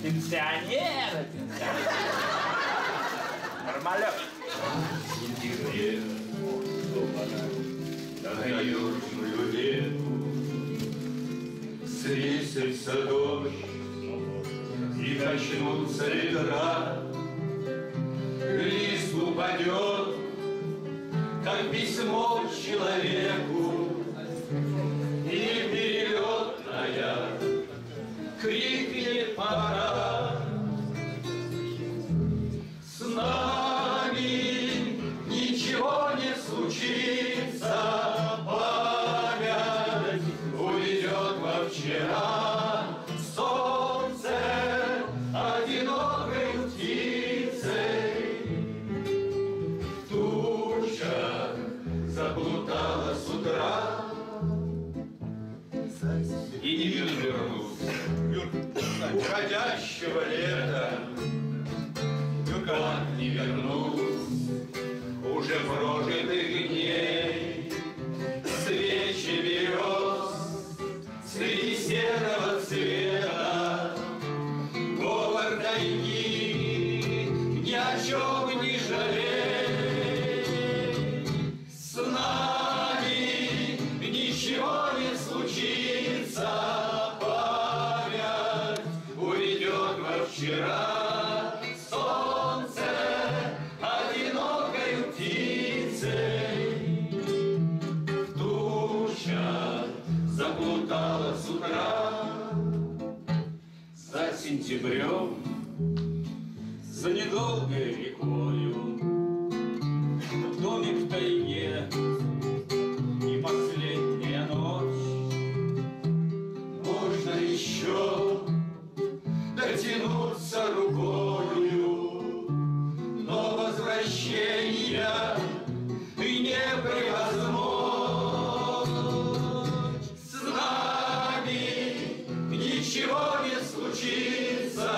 Пенсионеры. Нормально. На южную реку свистится дождь, и качнутся ветра, лист упадет, как письмо человеку, и перелетная крикнет пора. С нами ничего не случится, память уведет во вчера. Солнце одинокой птицей в тучах заплутала с утра и не вернусь уходящего лета. Как не вернусь уже прожитых дней, свечи берез среди серого цвета, говор тайги ни о чем не жалей. С нами ничего не случится, память уведет во вчера. С утра за сентябрем, за недолгой рекою, домик в тайге и последняя ночь. Можно еще дотянуться рукою, но возвращения не превозможно. Ничего не случится,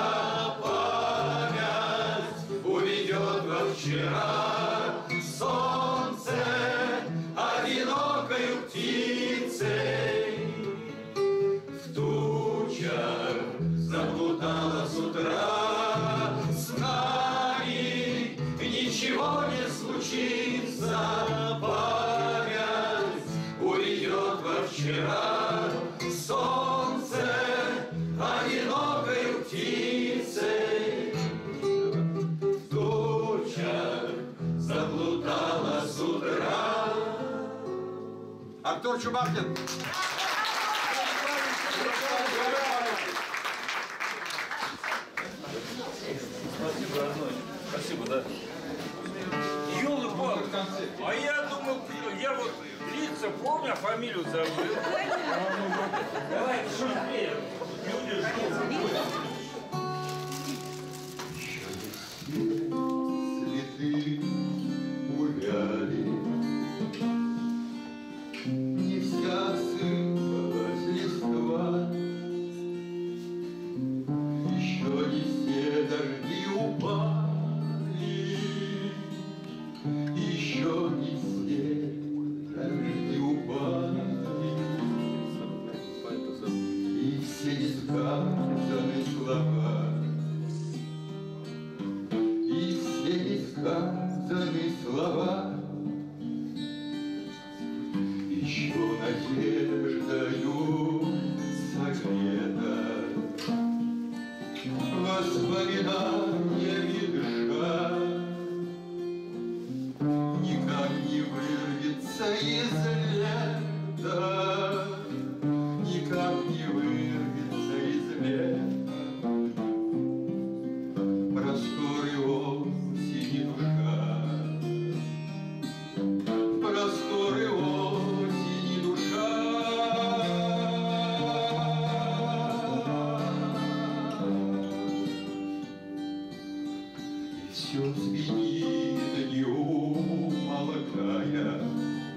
память уведет во вчера. Солнце одинокою птицей в тучах заплутало с утра. С нами ничего не случится, память уведет во вчера. Солнце одинокой птицей в тучах заплутала с утра. Артур Чубаркин. Спасибо, родной. Спасибо, да. Ёлы-палы, а я думал, я вот лица помню, а фамилию забыл. Давай, шумнее. Люди ждут. Цветы увяли, не вся сыпалась листва, еще не все дожди упали, еще не все дожди упали, и все несказаны слова, и все несказаны слова еще надеждою согрета, воспоминаниями дыша, никак не вырвется из лета, никак не вырвется из лета. Просторы осени душа, просторы осени душа. И все звенит, не умолкая,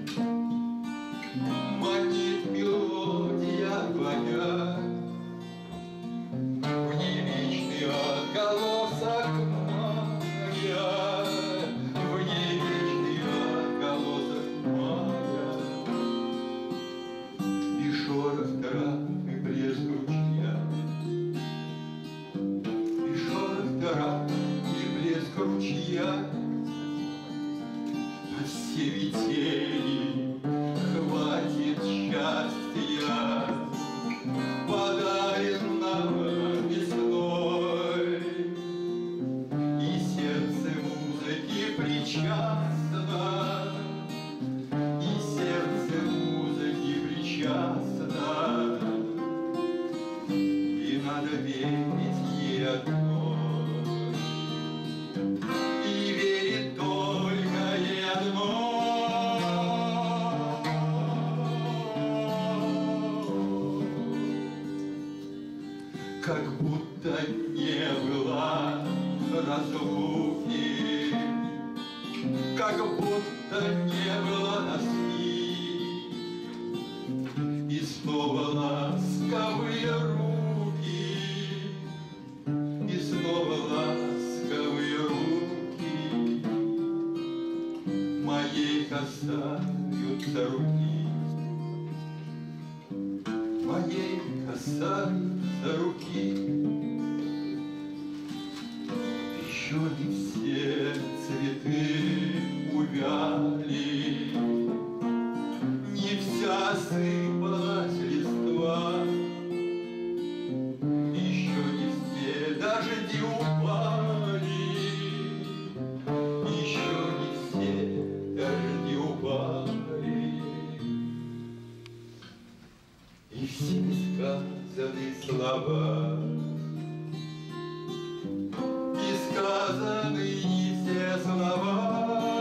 манит мелодия твоя. В ней вечный отголосок мая, в ней вечный отголосок мая. И шорох трав, и плеск ручья, глаза, и надо верить ей одной, и верить только ей одной. Как будто не было разлуки, как будто не было нас. И снова ласковые руки, и снова ласковые руки моей касаются руки, моей касаются руки. Еще не все цветы увяли, не вся сыпалась листва, еще не все дожди упали, еще не все дожди упали, и все сказаны слова, и сказаны не все слова.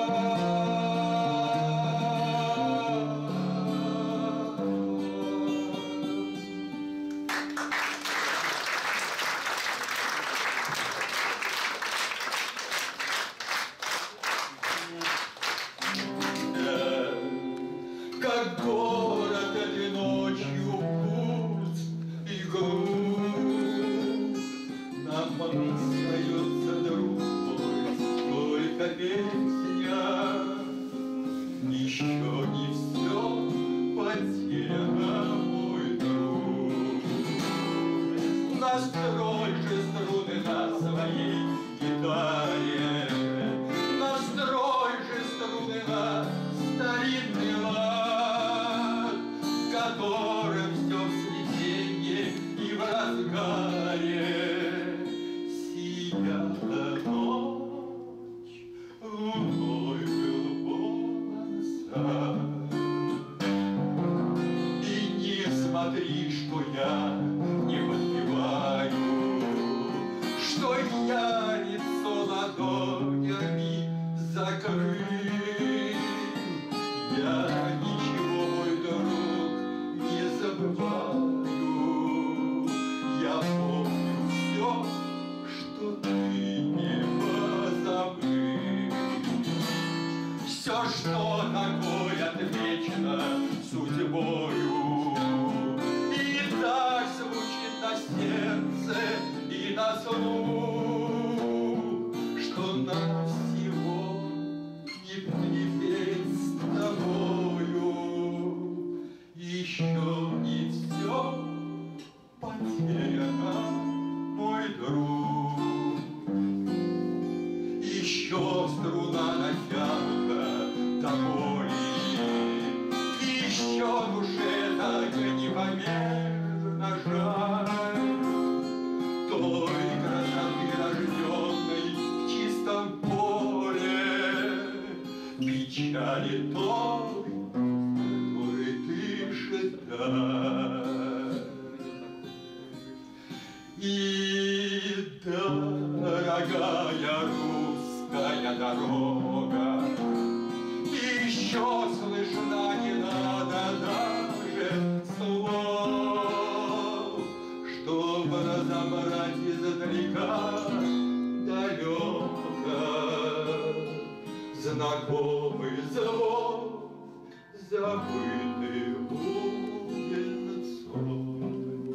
Как город этой ночью пуст и груст, нам остается, друг мой, только песня. Еще не все потеряно, мой друг. Настрой же струны на своей гитаре, настрой же струны на старинный лад, которым все в смятенье и в разгаре сияла ночь, луной был полон сад. И не смотри, что я не подпеваю, что я лицо ладонями закрыл. Я ничего, мой друг, не забываю. Я помню все, что ты не позабыл. Все, что такое отмечено судьбою, и так звучит на сердце и на слух, что нам всего не припеть с тобою. Еще не все потеряно, мой друг. Еще струна натянута тобой, еще душе так непомерно жаль той красоты, рожденной в чистом поле, печали той, которой дышит даль. И дорогая русская дорога, еще слышна, не надо даже слов, чтобы разобрать издалека далеко знакомый звон, забытый лугенцом.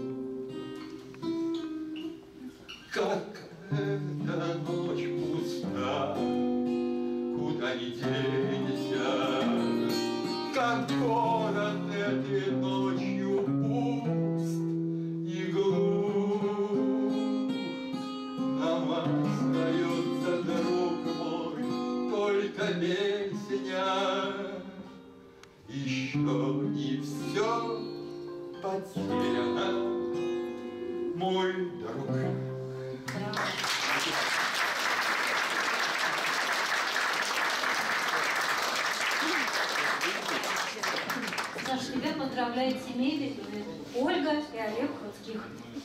Как эта ночь пуста, куда ни денешься, как город этой ночью пуст и глух. Нам остается, друг мой, только песня. Еще не все потеряно, мой друг. Саша, тебя поздравляет семейный дуэт. и Олег Крутских.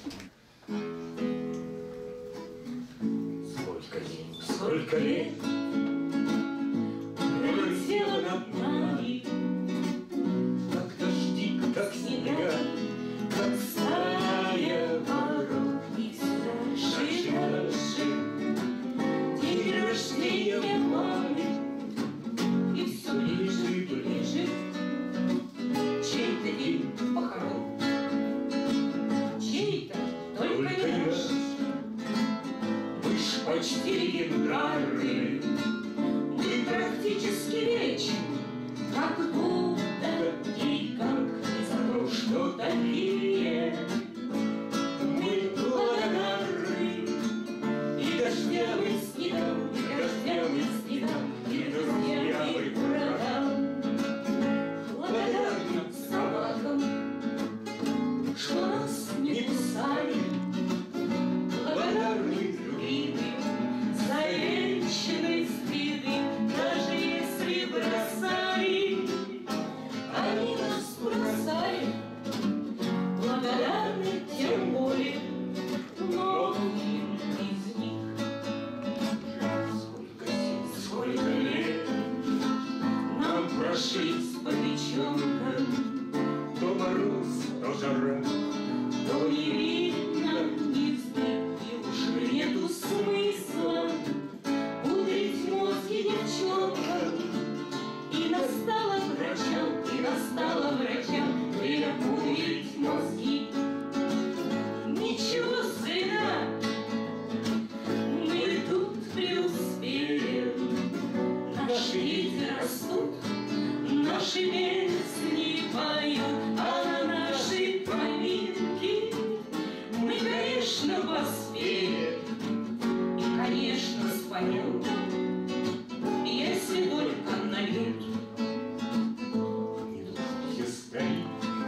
Сколько лет пролетело над нами, как дожди, как снега, как стая ворон. И все Дальше день рождения мамы, и все ближе и ближе чей-то день похорон. Чей-то только не наш. мы ж почти легендарны, Мы практически вечны, как будто и как за то, что такие мы благодарны. и дождям, и снегам, и дождям, и снегам, и друзьям, и врагам. Благодарны собакам, что нас не кусали. Благодарны любимым за вечность беды. Даже если бросали, они нас бросали. Благодарны тем более многим из них. Сколько лет Нам прошить по печенкам, то мороз, то жара, то не видно ни взгляд, и уж нету смысла пудрить мозги девчонкам. И настало врачам время пудрить мозги. Ничего зря, мы тут преуспеем. Наши дети растут, наши песни поют, а на наши поминки мы, конечно, поспеем. И, конечно, споем, если только нальют. не старик,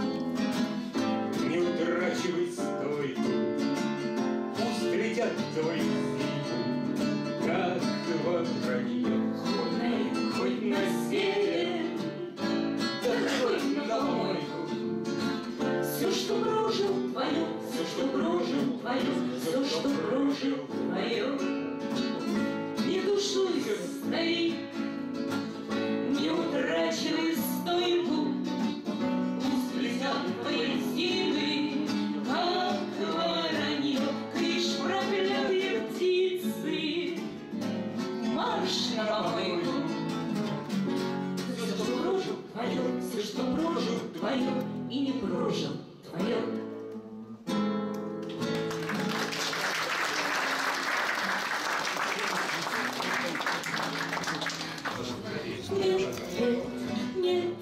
не утрачивай стойку, пусть летят твои силы, как вранье. Хоть на север, да хоть на помойку. Все, что прожил твое, все, что прожил твое, все, что прожил твое. Не душуйся, старик, не утрачивай стойку. Пусть летят твои силы, как воронье. Кричь, проклятые птицы, марш на помойку. Все, что прожил твое, все, что прожил твое, и не прожил твое. Нет,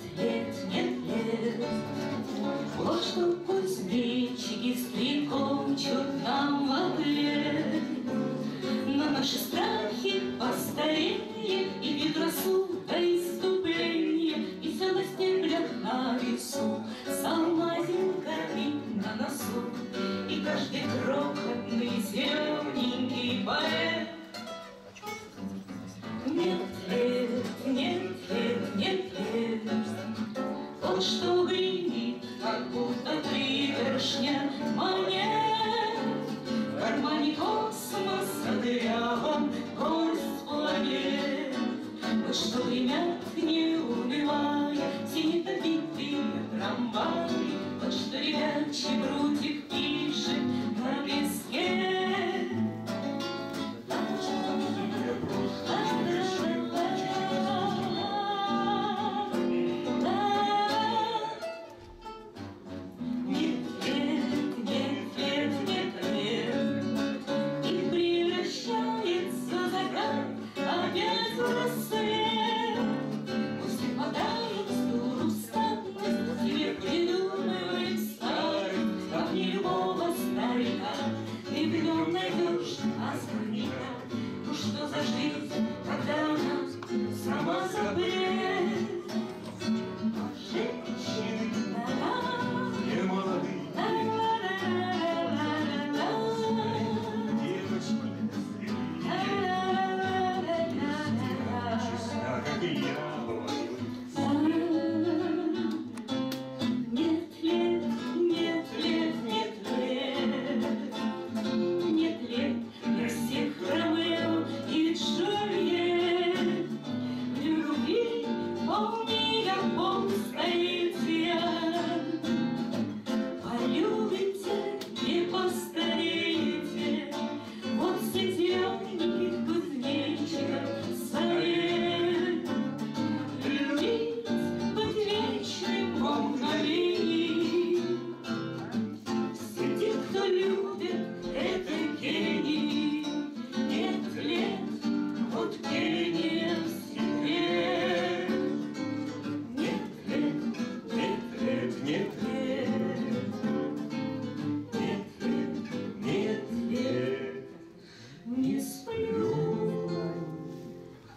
вот что кузнечики стрекочут нам в ответ на наши страхи, постарение и предрассудка иступление, и целый стебля на весу, салмазинка на носу, и каждый крохотный зелененький поэт. Нет, вот что гремит, как будто пригоршня монет. В кармане космоса дырявом горсть планет. Вот что гремят, не унывая, синие добитые трамваи. Вот что ребячий прутик пишет на песке.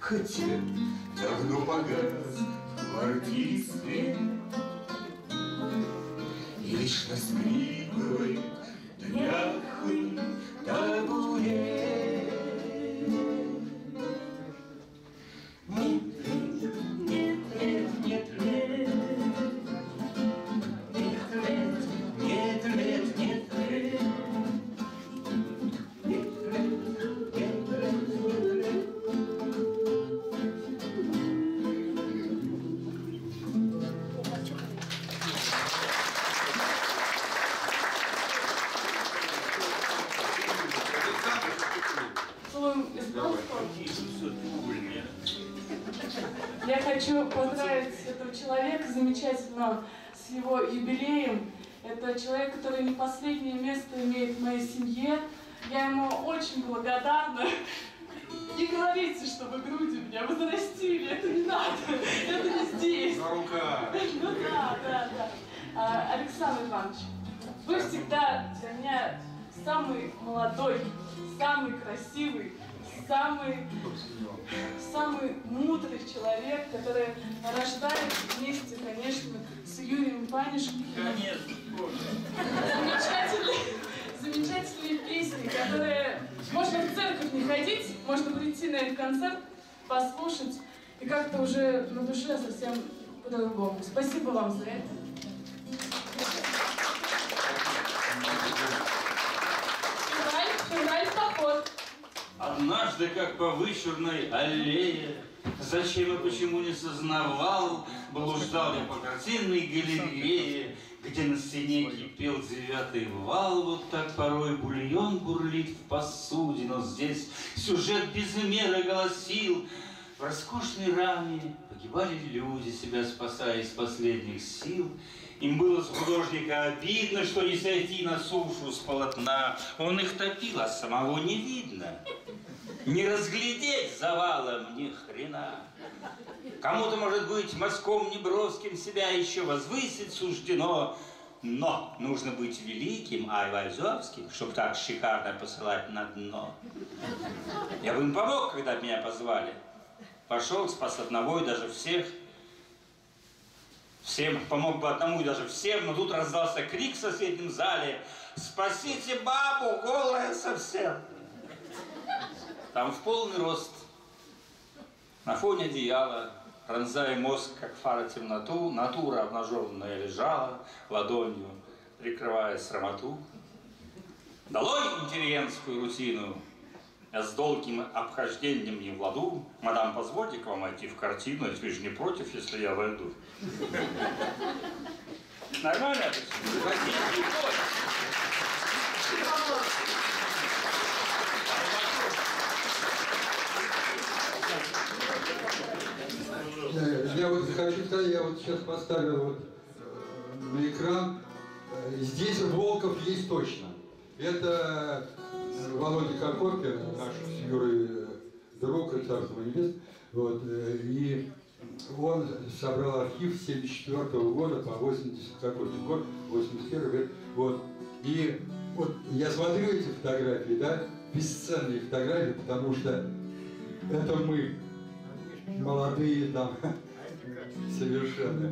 хотя давно погас в квартире свет. И лишь наскрипывает дряхлый табурет. Я хочу поздравить этого человека замечательного с его юбилеем. Это человек, который не последнее место имеет в моей семье. Я ему очень благодарна. Не говорите, чтобы груди меня возрастили, это не надо, это не здесь. Рука. Ну да. Александр Иванович, вы всегда для меня самый молодой, самый красивый, самый мудрый человек, который рождает вместе, конечно, с Юрием Панюшкиным. Замечательные песни, которые можно в церковь не ходить, можно прийти на этот концерт, послушать, и как-то уже на душе совсем по-другому. Спасибо вам за это. Февраль поход. Однажды, как по вычурной аллее, зачем и почему не сознавал, блуждал я по картинной галерее, где на стене кипел 9-й вал. Вот так порой бульон бурлит в посуде, но здесь сюжет без меры голосил. В роскошной раме погибали люди, себя спасая из последних сил. Им было с художника обидно, что не сойти на сушу с полотна. Он их топил, а самого не видно. Не разглядеть завалом ни хрена. Кому-то, может быть, мазком неброским себя еще возвысить суждено, но нужно быть великим Айвазовским, чтобы так шикарно посылать на дно. Я бы им помог, когда меня позвали. Пошел, спас одного и даже всех. Всем помог бы одному и даже всем, но тут раздался крик в соседнем зале: «Спасите бабу, голая совсем!» Там в полный рост, на фоне одеяла, пронзая мозг, как фара темноту, натура обнаженная лежала, ладонью прикрывая срамоту. Долой интеллигентскую рутину, я с долгим обхождением не владу. Мадам, позвольте к вам войти в картину, ведь вы же не против, если я войду. Нормально? Я вот хочу сказать, я вот сейчас поставил вот на экран. Здесь Волков есть точно. Это Володя Кокоркин, наш с Юрой друг, Царство небесное. Вот, и он собрал архив с 1974 года по 80 какой-то год, 81 год. Вот. И вот я смотрю эти фотографии, да, бесценные фотографии, потому что это мы, молодые там, совершенно.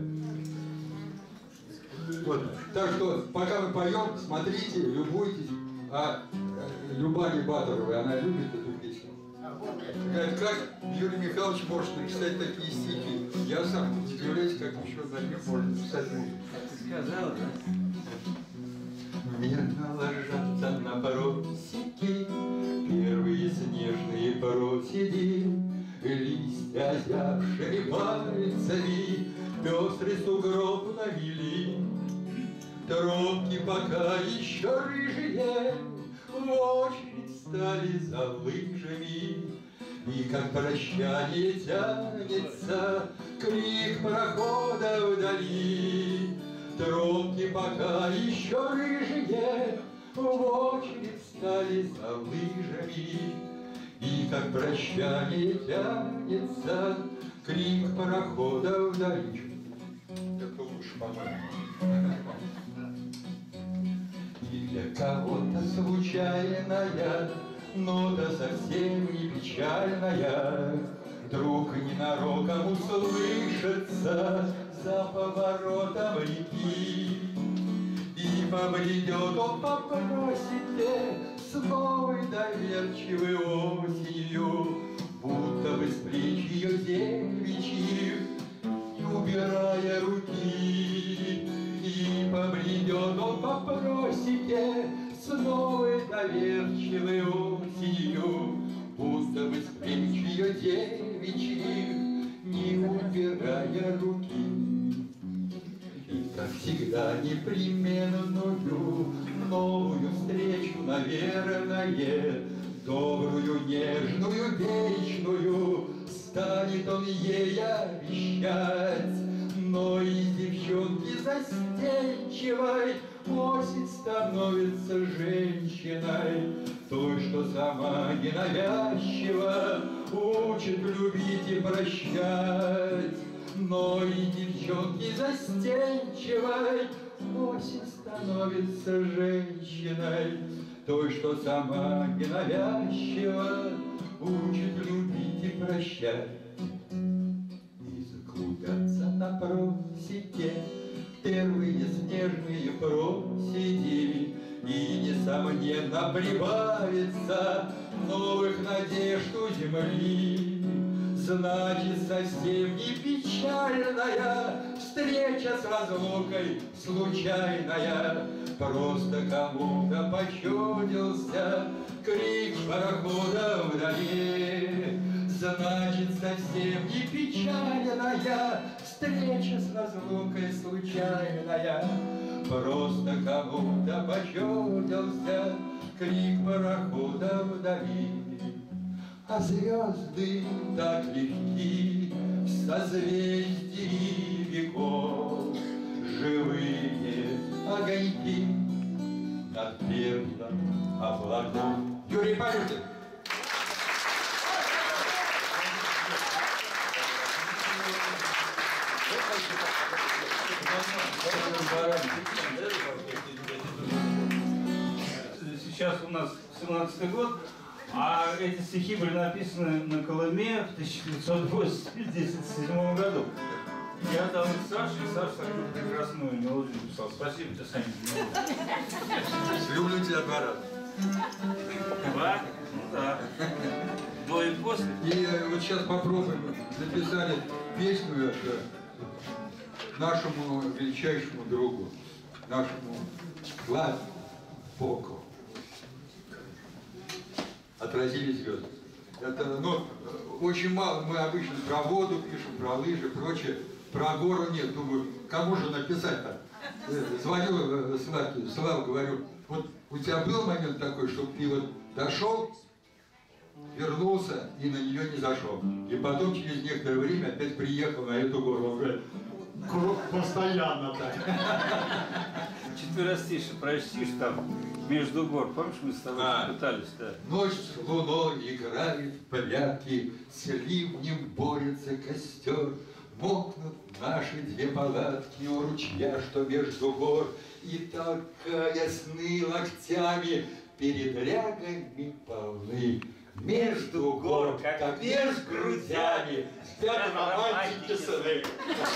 Вот. Так что, пока мы поем, смотрите, любуйтесь. А Любани Баторовой, она любит эту песню. Говорит, как Юрий Михайлович может написать такие стихи? Я сам удивляюсь, как еще на них можно писать музыку. Сказала, да? Медно ложатся на просеки первые снежные проседи, листья озябшими пальцами пестрый сугроб навели. Тропки пока еще рыжие в очередь стали за лыжами, и как прощание тянется крик парохода вдали. Тропки пока еще рыжие в очередь стали за лыжами, и как прощание тянется крик парохода вдали. Это лучше, по-моему. И для кого-то случайная, нота совсем не печальная, вдруг ненароком услышится за поворотом реки. И побредет он по просеке с новой доверчивой осенью, будто бы с плеч ее девичьих, не убирая руки. И побредет он по просеке с новой доверчивой осенью, будто бы с плеч ее девичьих, не убирая руки. И, как всегда, непременную новую встречу, наверное, добрую, нежную, вечную, станет он ей обещать. Но из девчонки застенчивой осень становится женщиной, той, что сама ненавязчиво учит любить и прощать. Но и девчонки застенчивой осень становится женщиной, той, что сама ненавязчиво учит любить и прощать. И заклубятся на просеке первые снежные проседи, и, несомненно, прибавится новых надежд у земли. Значит, совсем не печальная встреча с разлукой случайная, просто кому-то почудился крик парохода вдали. Значит, совсем не печальная встреча с разлукой случайная, просто кому-то почудился крик парохода вдали. А звезды так легки в созвездии веков, живые огоньки над пеплом облаков. Юрий Павлович. Сейчас у нас 17-й год, а эти стихи были написаны на Колыме в 1987 году. Я дал их Саше, и Саша такую прекрасную мелодию написал. Спасибо, ты сами. Люблю тебя 2 раза. 2? Ну да. До и после. И вот сейчас попробуем. Записали песню это нашему величайшему другу, нашему Владу Поку. Отразили звезды. Это, ну, очень мало. Мы обычно про воду пишем, про лыжи, прочее. Про гору нет. Думаю, кому же написать-то? Звоню Славе, говорю, вот у тебя был момент такой, чтобы ты вот дошел, вернулся и на нее не зашел. И потом через некоторое время опять приехал на эту гору. Он говорит, постоянно так. Четверостишие, прочтишь там между гор. Помнишь, мы с тобой пытались, да? Ночь с луной играет в прятки, с ливнем борется костер. Мокнут наши 2 палатки у ручья, что между гор, и толкая сны локтями, передрягами полны. Между гор, как между грудями, спят романтики сны.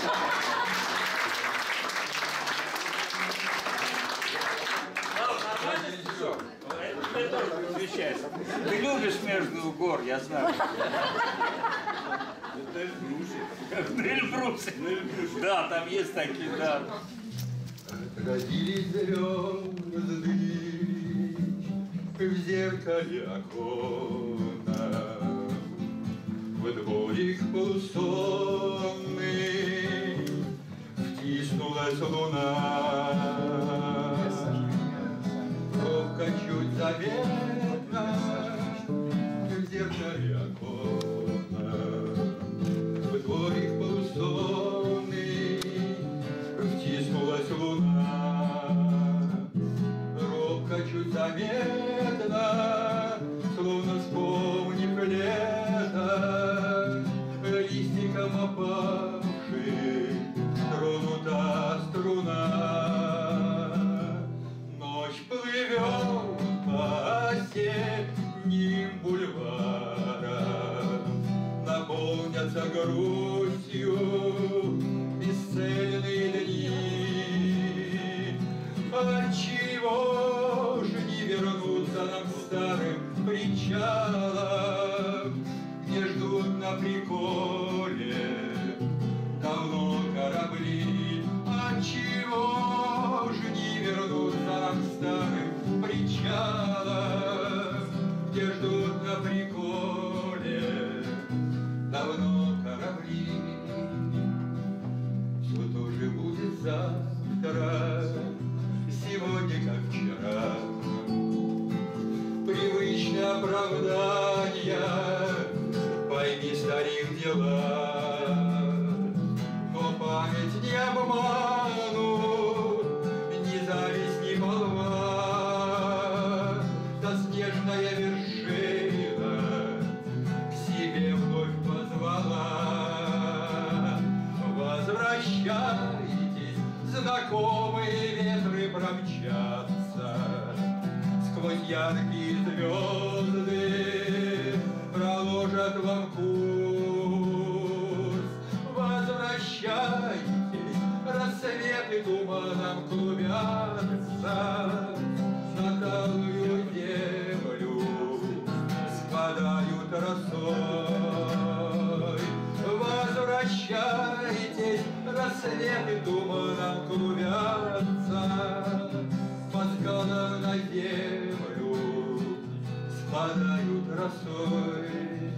Это тоже отвечает. Ты любишь между гор, я знаю. Эльбрусы. Да, там есть такие, да. Родились звезды в зеркале окона, в дворик полусонный втиснулась луна. Робко чуть заметно в зеркале окона, в дворик полусонный втиснулась луна. Робко чуть заметно, словно вспомнив лето, листиком опавший тронута струна. Ночь плывет по осенним бульварам, наполнен чего же не вернуться нам к старым причалам, где ждут на приколе давно корабли? Отчего же не вернуться нам к старым причалам, где ждут на приколе давно корабли? Все тоже будет завтра, сегодня как вчера. Привычное оправдание, пойми старик дела. Но память не обманут, ни зависть, ни молва. Да снежная вершина к себе вновь позвала. Возвращайтесь, знакомые ветры промчатся сквозь яркие звезды, проложат вам курс. Возвращайтесь, рассветы туманом клубятся на талую землю, спадают росой. Возвращайтесь, рассветы туманом клубятся по скалам на землю, спадают росой.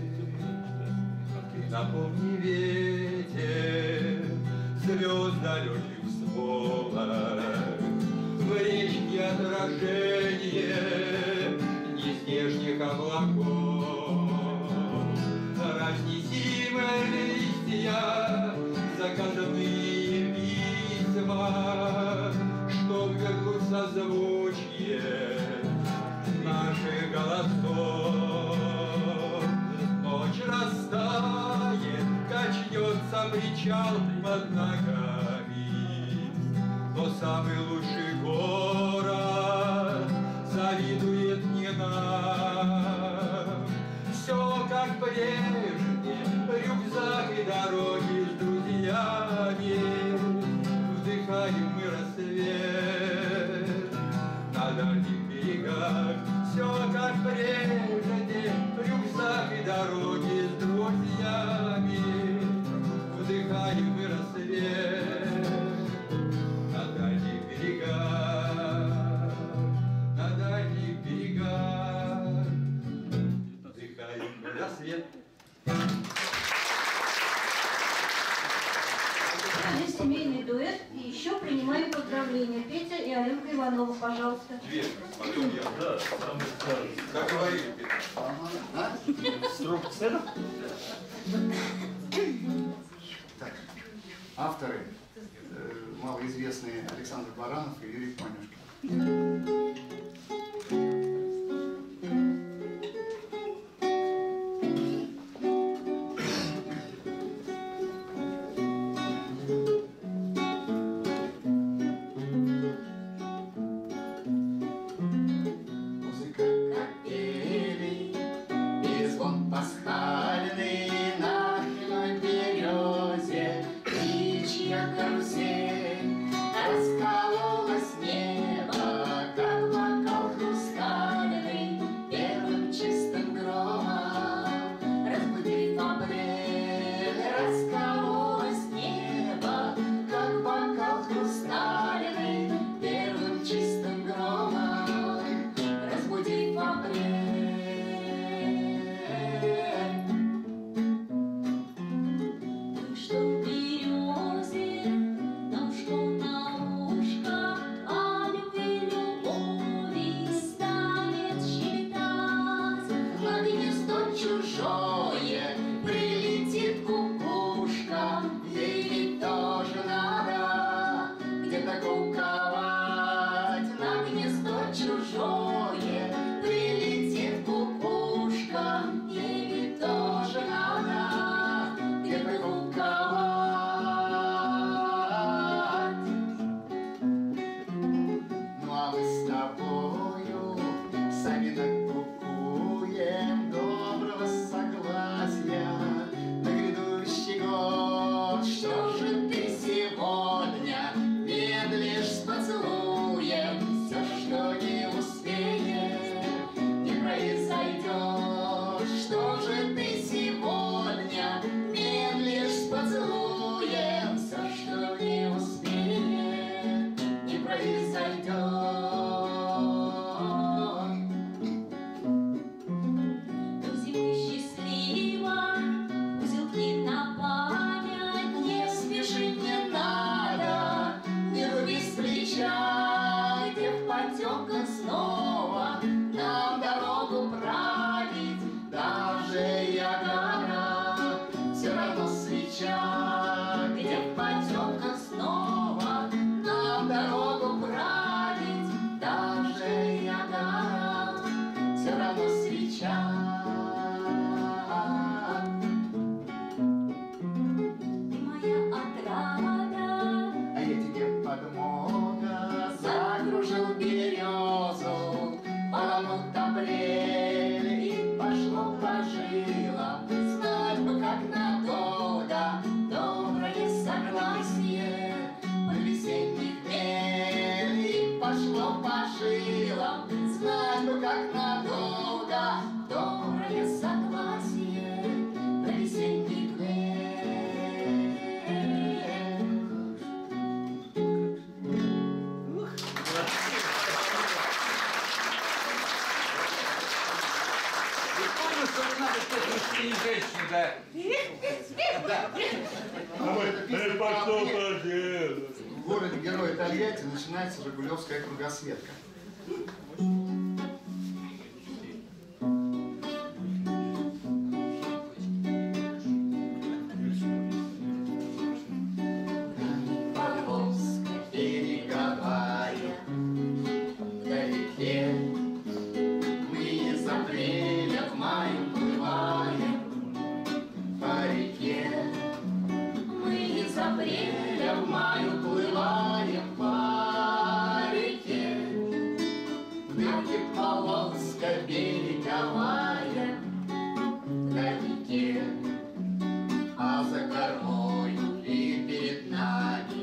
Ты напомни, ветер, звезд далеких всполох, в речке отражение нездешних облаков. Разнеси листья, заказанные письма, чтоб вернуть созвучье наших голосов. Ночь растает, качнется причал под ногами, но самый лучший город завидует не нам. Все как прежде, рюкзак и дороги с друзьями, вдыхаем мы рассвет на дальних берегах. Все как прежде, рюкзак и дороги с друзьями, вдыхаем мы рассвет на дальних берегах, на дальних берегах, вдыхаем мы рассвет. Здесь семейный дуэт, и еще принимаю поздравления. Петя и Аленка Иванова, пожалуйста. Две, потом я. Да, как говорили. Так, авторы малоизвестные Александр Баранов и Юрий Панюшкин. Раскололась небо. потемках снова нам дорогу править, даже Ягора все равно свеча, где в потемках снова нам дорогу править, даже Ягора все равно свеча. Ты моя отрада, а я тебе подмога, закружил березу, поломал табрель и пошло по жилам. Знать бы, как надолго доброе согласие по весенних хмель и пошло по жилам. Знать бы, как надолго доброе согласие по весенних хмель. Женщина, да. В городе Героя Тольятти начинается Жигулевская кругосветка. Полоска береговая, вдалеке мы из апреля в мае уплываем по реке. Мы из апреля в мае уплываем по реке. Вдалеке полоска береговая, вдалеке, а за кормою и перед нами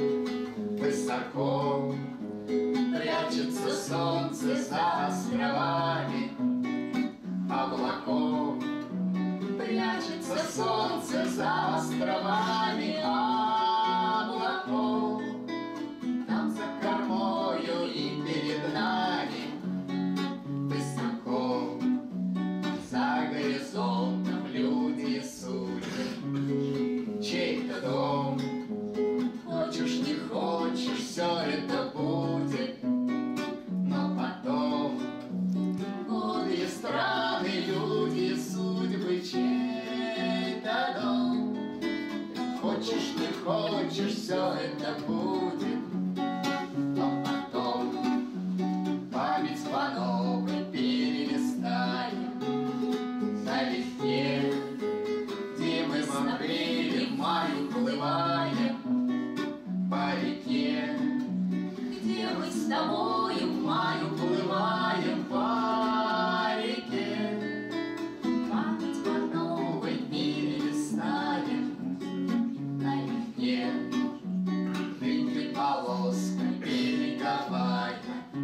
высоко прячется солнце за островами облаков. Прячется солнце за островами облаков. Там за кормою и перед нами высоко, за горизонтом люди и судьбы, чей-то дом. Хочешь, не хочешь, все это будет, но потом годы и страны, люди и судьбы, чей-то дом. Хочешь, не хочешь, все это будет, но потом память по новой перелистаем налегке, где мы с апреля в мае уплываем по реке, где мы с тобою в мае уплываем по реке. Память по новой перелистаем налегке, нынче полоска береговая,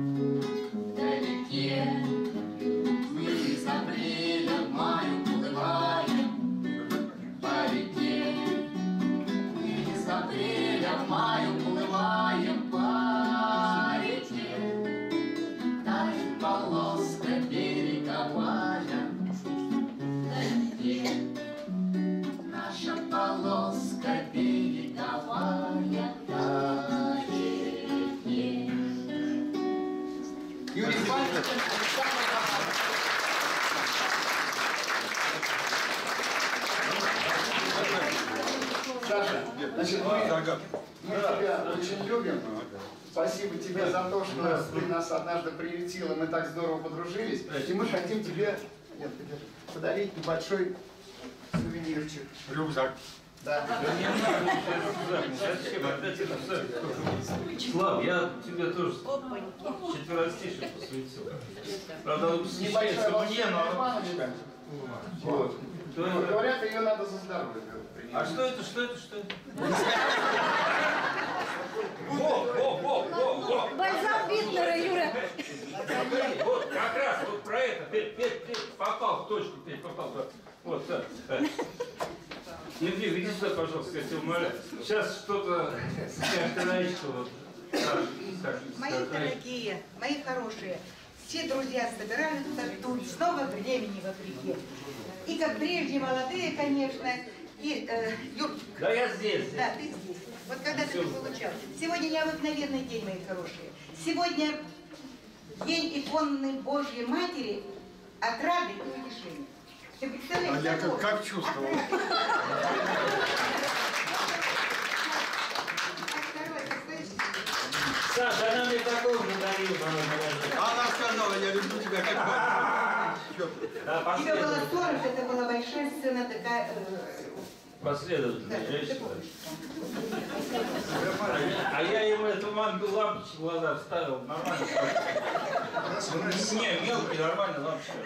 вдалеке мы из апреля в мае уплываем по реке. Мы из апреля в мае уплываем по реке. Тает полоска береговая, вдалеке наша полоска береговая, вдалеке. Юрий Пальцев. Саша, значит, мы тебя очень любим. Спасибо тебе за то, что ты нас однажды приютил, и мы так здорово подружились. И мы хотим тебе подарить небольшой сувенирчик. Рюкзак. Да. Слав, я тебе тоже четверостишие посвятил. Правда, Небольшая волшебная но... баночка. Вот. Говорят, ее надо за здоровье. А что это, что это, что это? Во! Бальзам Битлера, Юра. Вот, как раз, вот про это. Попал в точку, попал. Вот, так. Иди, иди сюда, пожалуйста, я тебя умоляю. Сейчас что-то остановится. Вот. Мои дорогие, мои хорошие, все друзья собираются тут, снова времени вопреки. И как прежде молодые, конечно, и Юрчик. Да я здесь. Да, ты здесь. Вот когда ты получал. Сегодня необыкновенный день, мои хорошие. Сегодня День иконы Божьей Матери отрады и утешения. Ты представляешь, А я как чувствовал. Саша, она мне такого же дарила. Она сказала, я люблю тебя как мать. Тебе было 40, это была большая сцена такая... Последовательная женщина. А я ему эту лампочку в глаза вставил, нормально. Не, мелкий, нормально лампочка.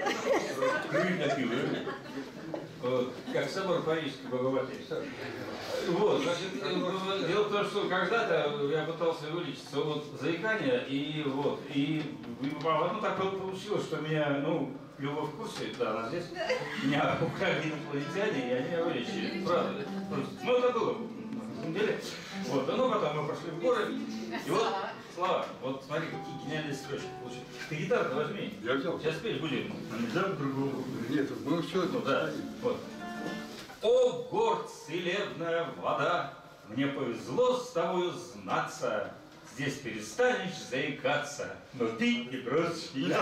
Вот, как собор Парижской Богоматери. Вот, значит, дело в том, что когда-то я пытался вылечиться от заикания, и вот, и ну так получилось, что меня, ну, Люба в курсе, да, она здесь, меня украли инопланетяне, и они меня вылечили, правда. Ну, это было, на самом деле. Вот, ну, потом мы пошли в горы, и вот, Слава, вот смотри, какие гениальные строчки получились. Ты гитару возьми. Я взял. Сейчас петь будем. Нельзя другого. Нет, мы все это. Ну, да, вот. О, горд целебная вода, мне повезло с тобою знаться. Здесь перестанешь заикаться, но ты не бросишь меня.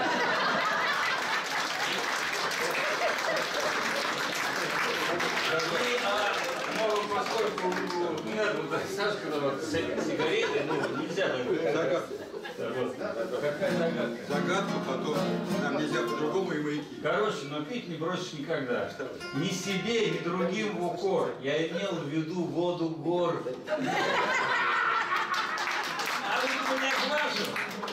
Ну, поскольку не надо вот так, Сашка, сигареты, ну, нельзя так. Какая загадка? Загадка, потом нам нельзя по-другому и маяки. Короче, но пить не бросишь никогда. Ни себе, ни другим в укор. Я имел в виду воду гор. А вы меня глажу?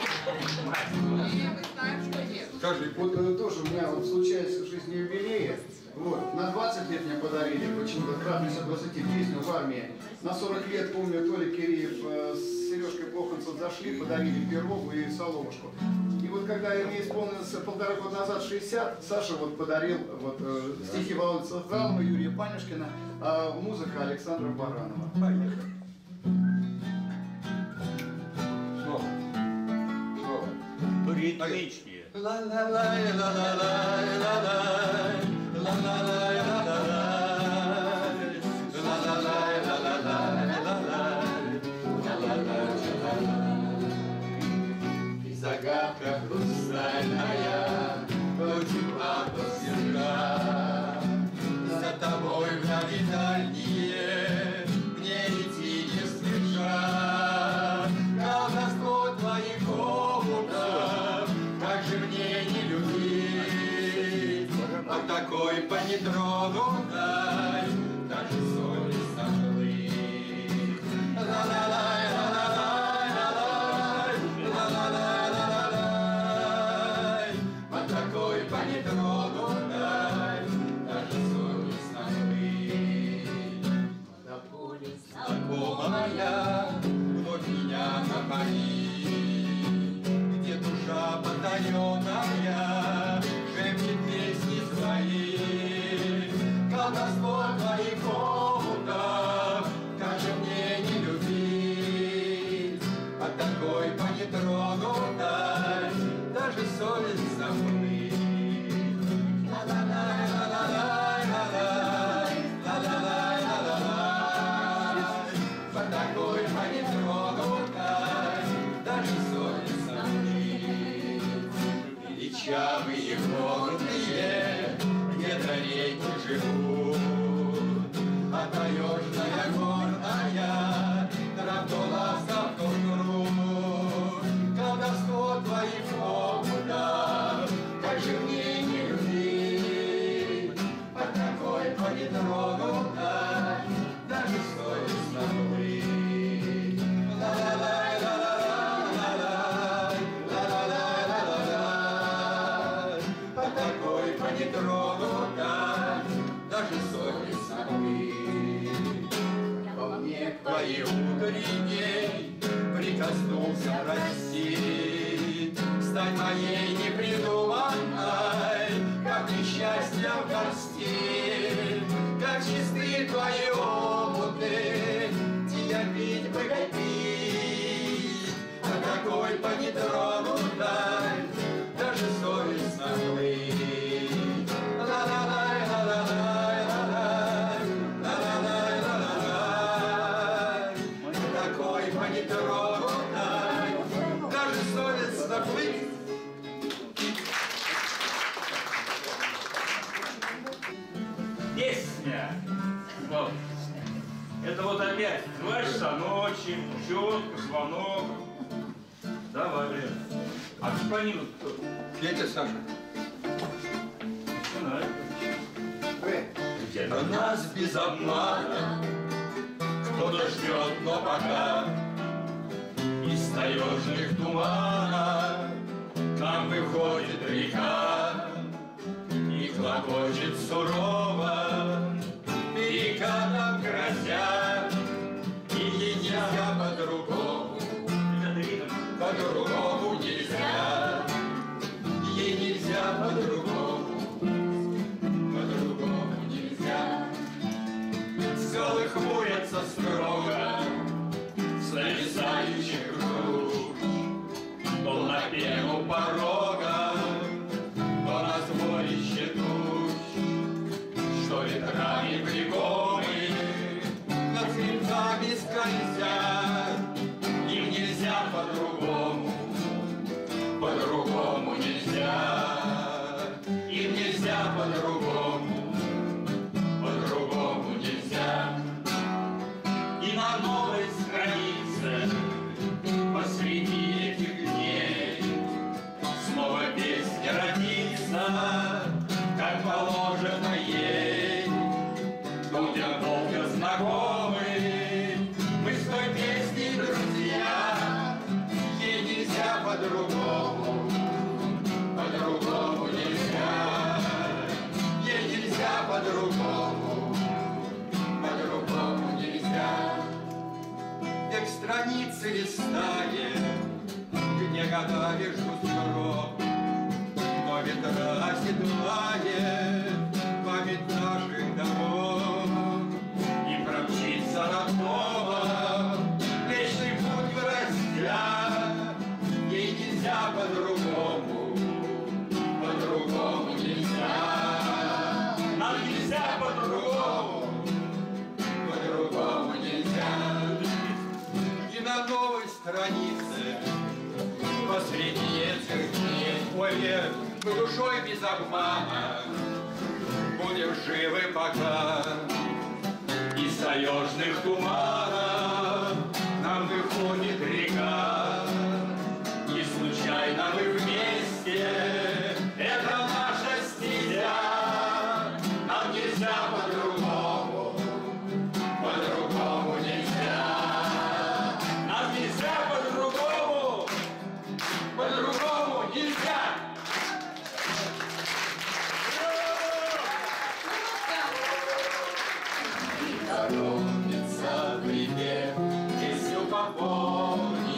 Скажи, вот тоже у меня вот случается в жизни юбилеи. Вот, на 20 лет мне подарили, почему-то празднуется 20 песню в армии. На 40 лет, помню, Толя Киреев с Сережкой Боханцев зашли, подарили пирогову и соломушку. И вот когда мне исполнилось 1,5 года назад 60, Саша вот подарил вот, стихи Володи Сахалова, Юрия Панюшкина, а музыка Александра Баранова. Поехали. Ритмички. Загадка хрустальная, то тепла, то снежка. За тобой вдали дальние, мне идти не спеша. Колдовство твоих омутов, как же мне не любить? От такой по нетронутой, даже совесть сожалеть. Вновь меня напои, где душа потаенная шепчет песни свои. Колдовство твоих омутов, как же мне не любить? От такой по нетронутой даже совесть забыть. Величавые горные, где-то реки живут, а таежная горная, травдолазов грудь. Колдовство твоих омутов, как же мне не любить? От такой по нетронутой даже совестно быть. Даже совестно быть. Во мне к твоей утренней прикоснулся, прости. Стань моей непридуманной, как несчастье в горсти. Как чисты твои омуты, тебя пить бы пить. А какой по нетронутой даже совестно быть. Такой по нетронутой даже совестно быть. Опять 2 часа ночи, четко, звонок. Давай, блин. А ты помимо кто? Петя, Саша. Где-то нас без обмана кто-то ждет, но пока из таежных туманов к нам выходит река и клокочет сурово, перекатом грозя, и ей нельзя по-другому, по-другому нельзя, ей нельзя по-другому, по-другому нельзя. Скалы хмурятся строго с нависающих рук, то на пену порога, то на сборище туч, что ветрами пригомы над хребтами скользят. Им нельзя по-другому, по-другому нельзя, им нельзя по-другому, по-другому нельзя. И на новой странице посреди этих дней снова песня родится, как положено ей. Людям долго знакомы мы с той песней, друзья, ей нельзя по-другому, по-другому нельзя, ей нельзя по-другому, по-другому нельзя. Век страницы листает, где года вижу срок, но ветра оседлает память наших домов и промчится родного вечный путь грозя. Ей нельзя по-другому, по-другому нельзя, нам нельзя по-другому, по-другому нельзя. И на новой странице посреди этих дней, ой, Вер, мы душой без обмана будем живы пока. Из таежных туманов нам выходит река, и случайно мы вместе, это наша стезя. Нам нельзя по-другому, по-другому нельзя, нам нельзя по-другому, по-другому нельзя. Торопится припев, песню попомни.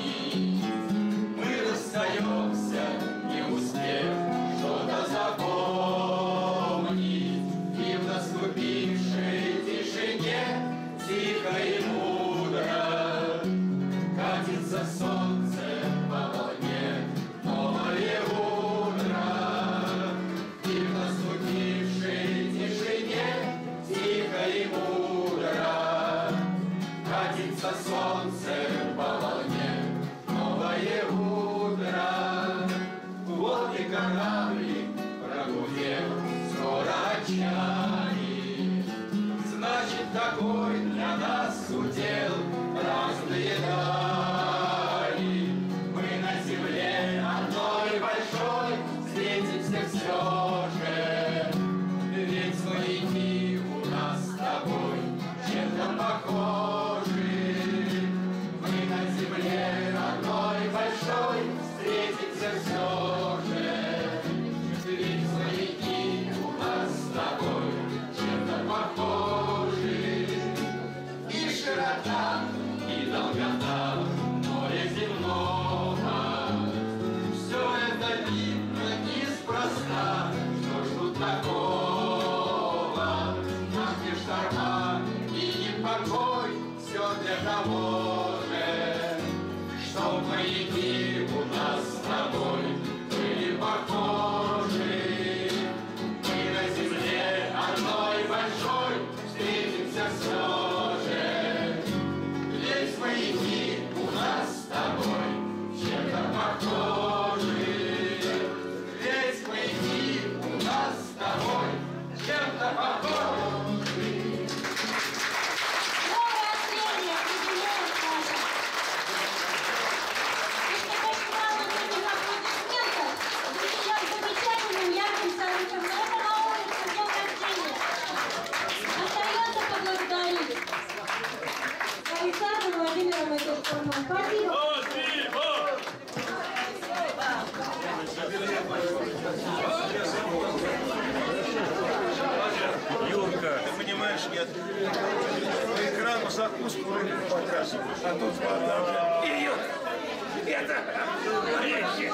нет. По экрану закуску вроде показывают, а тут вода. Идет. Это горячее.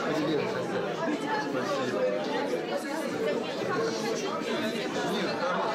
Нет,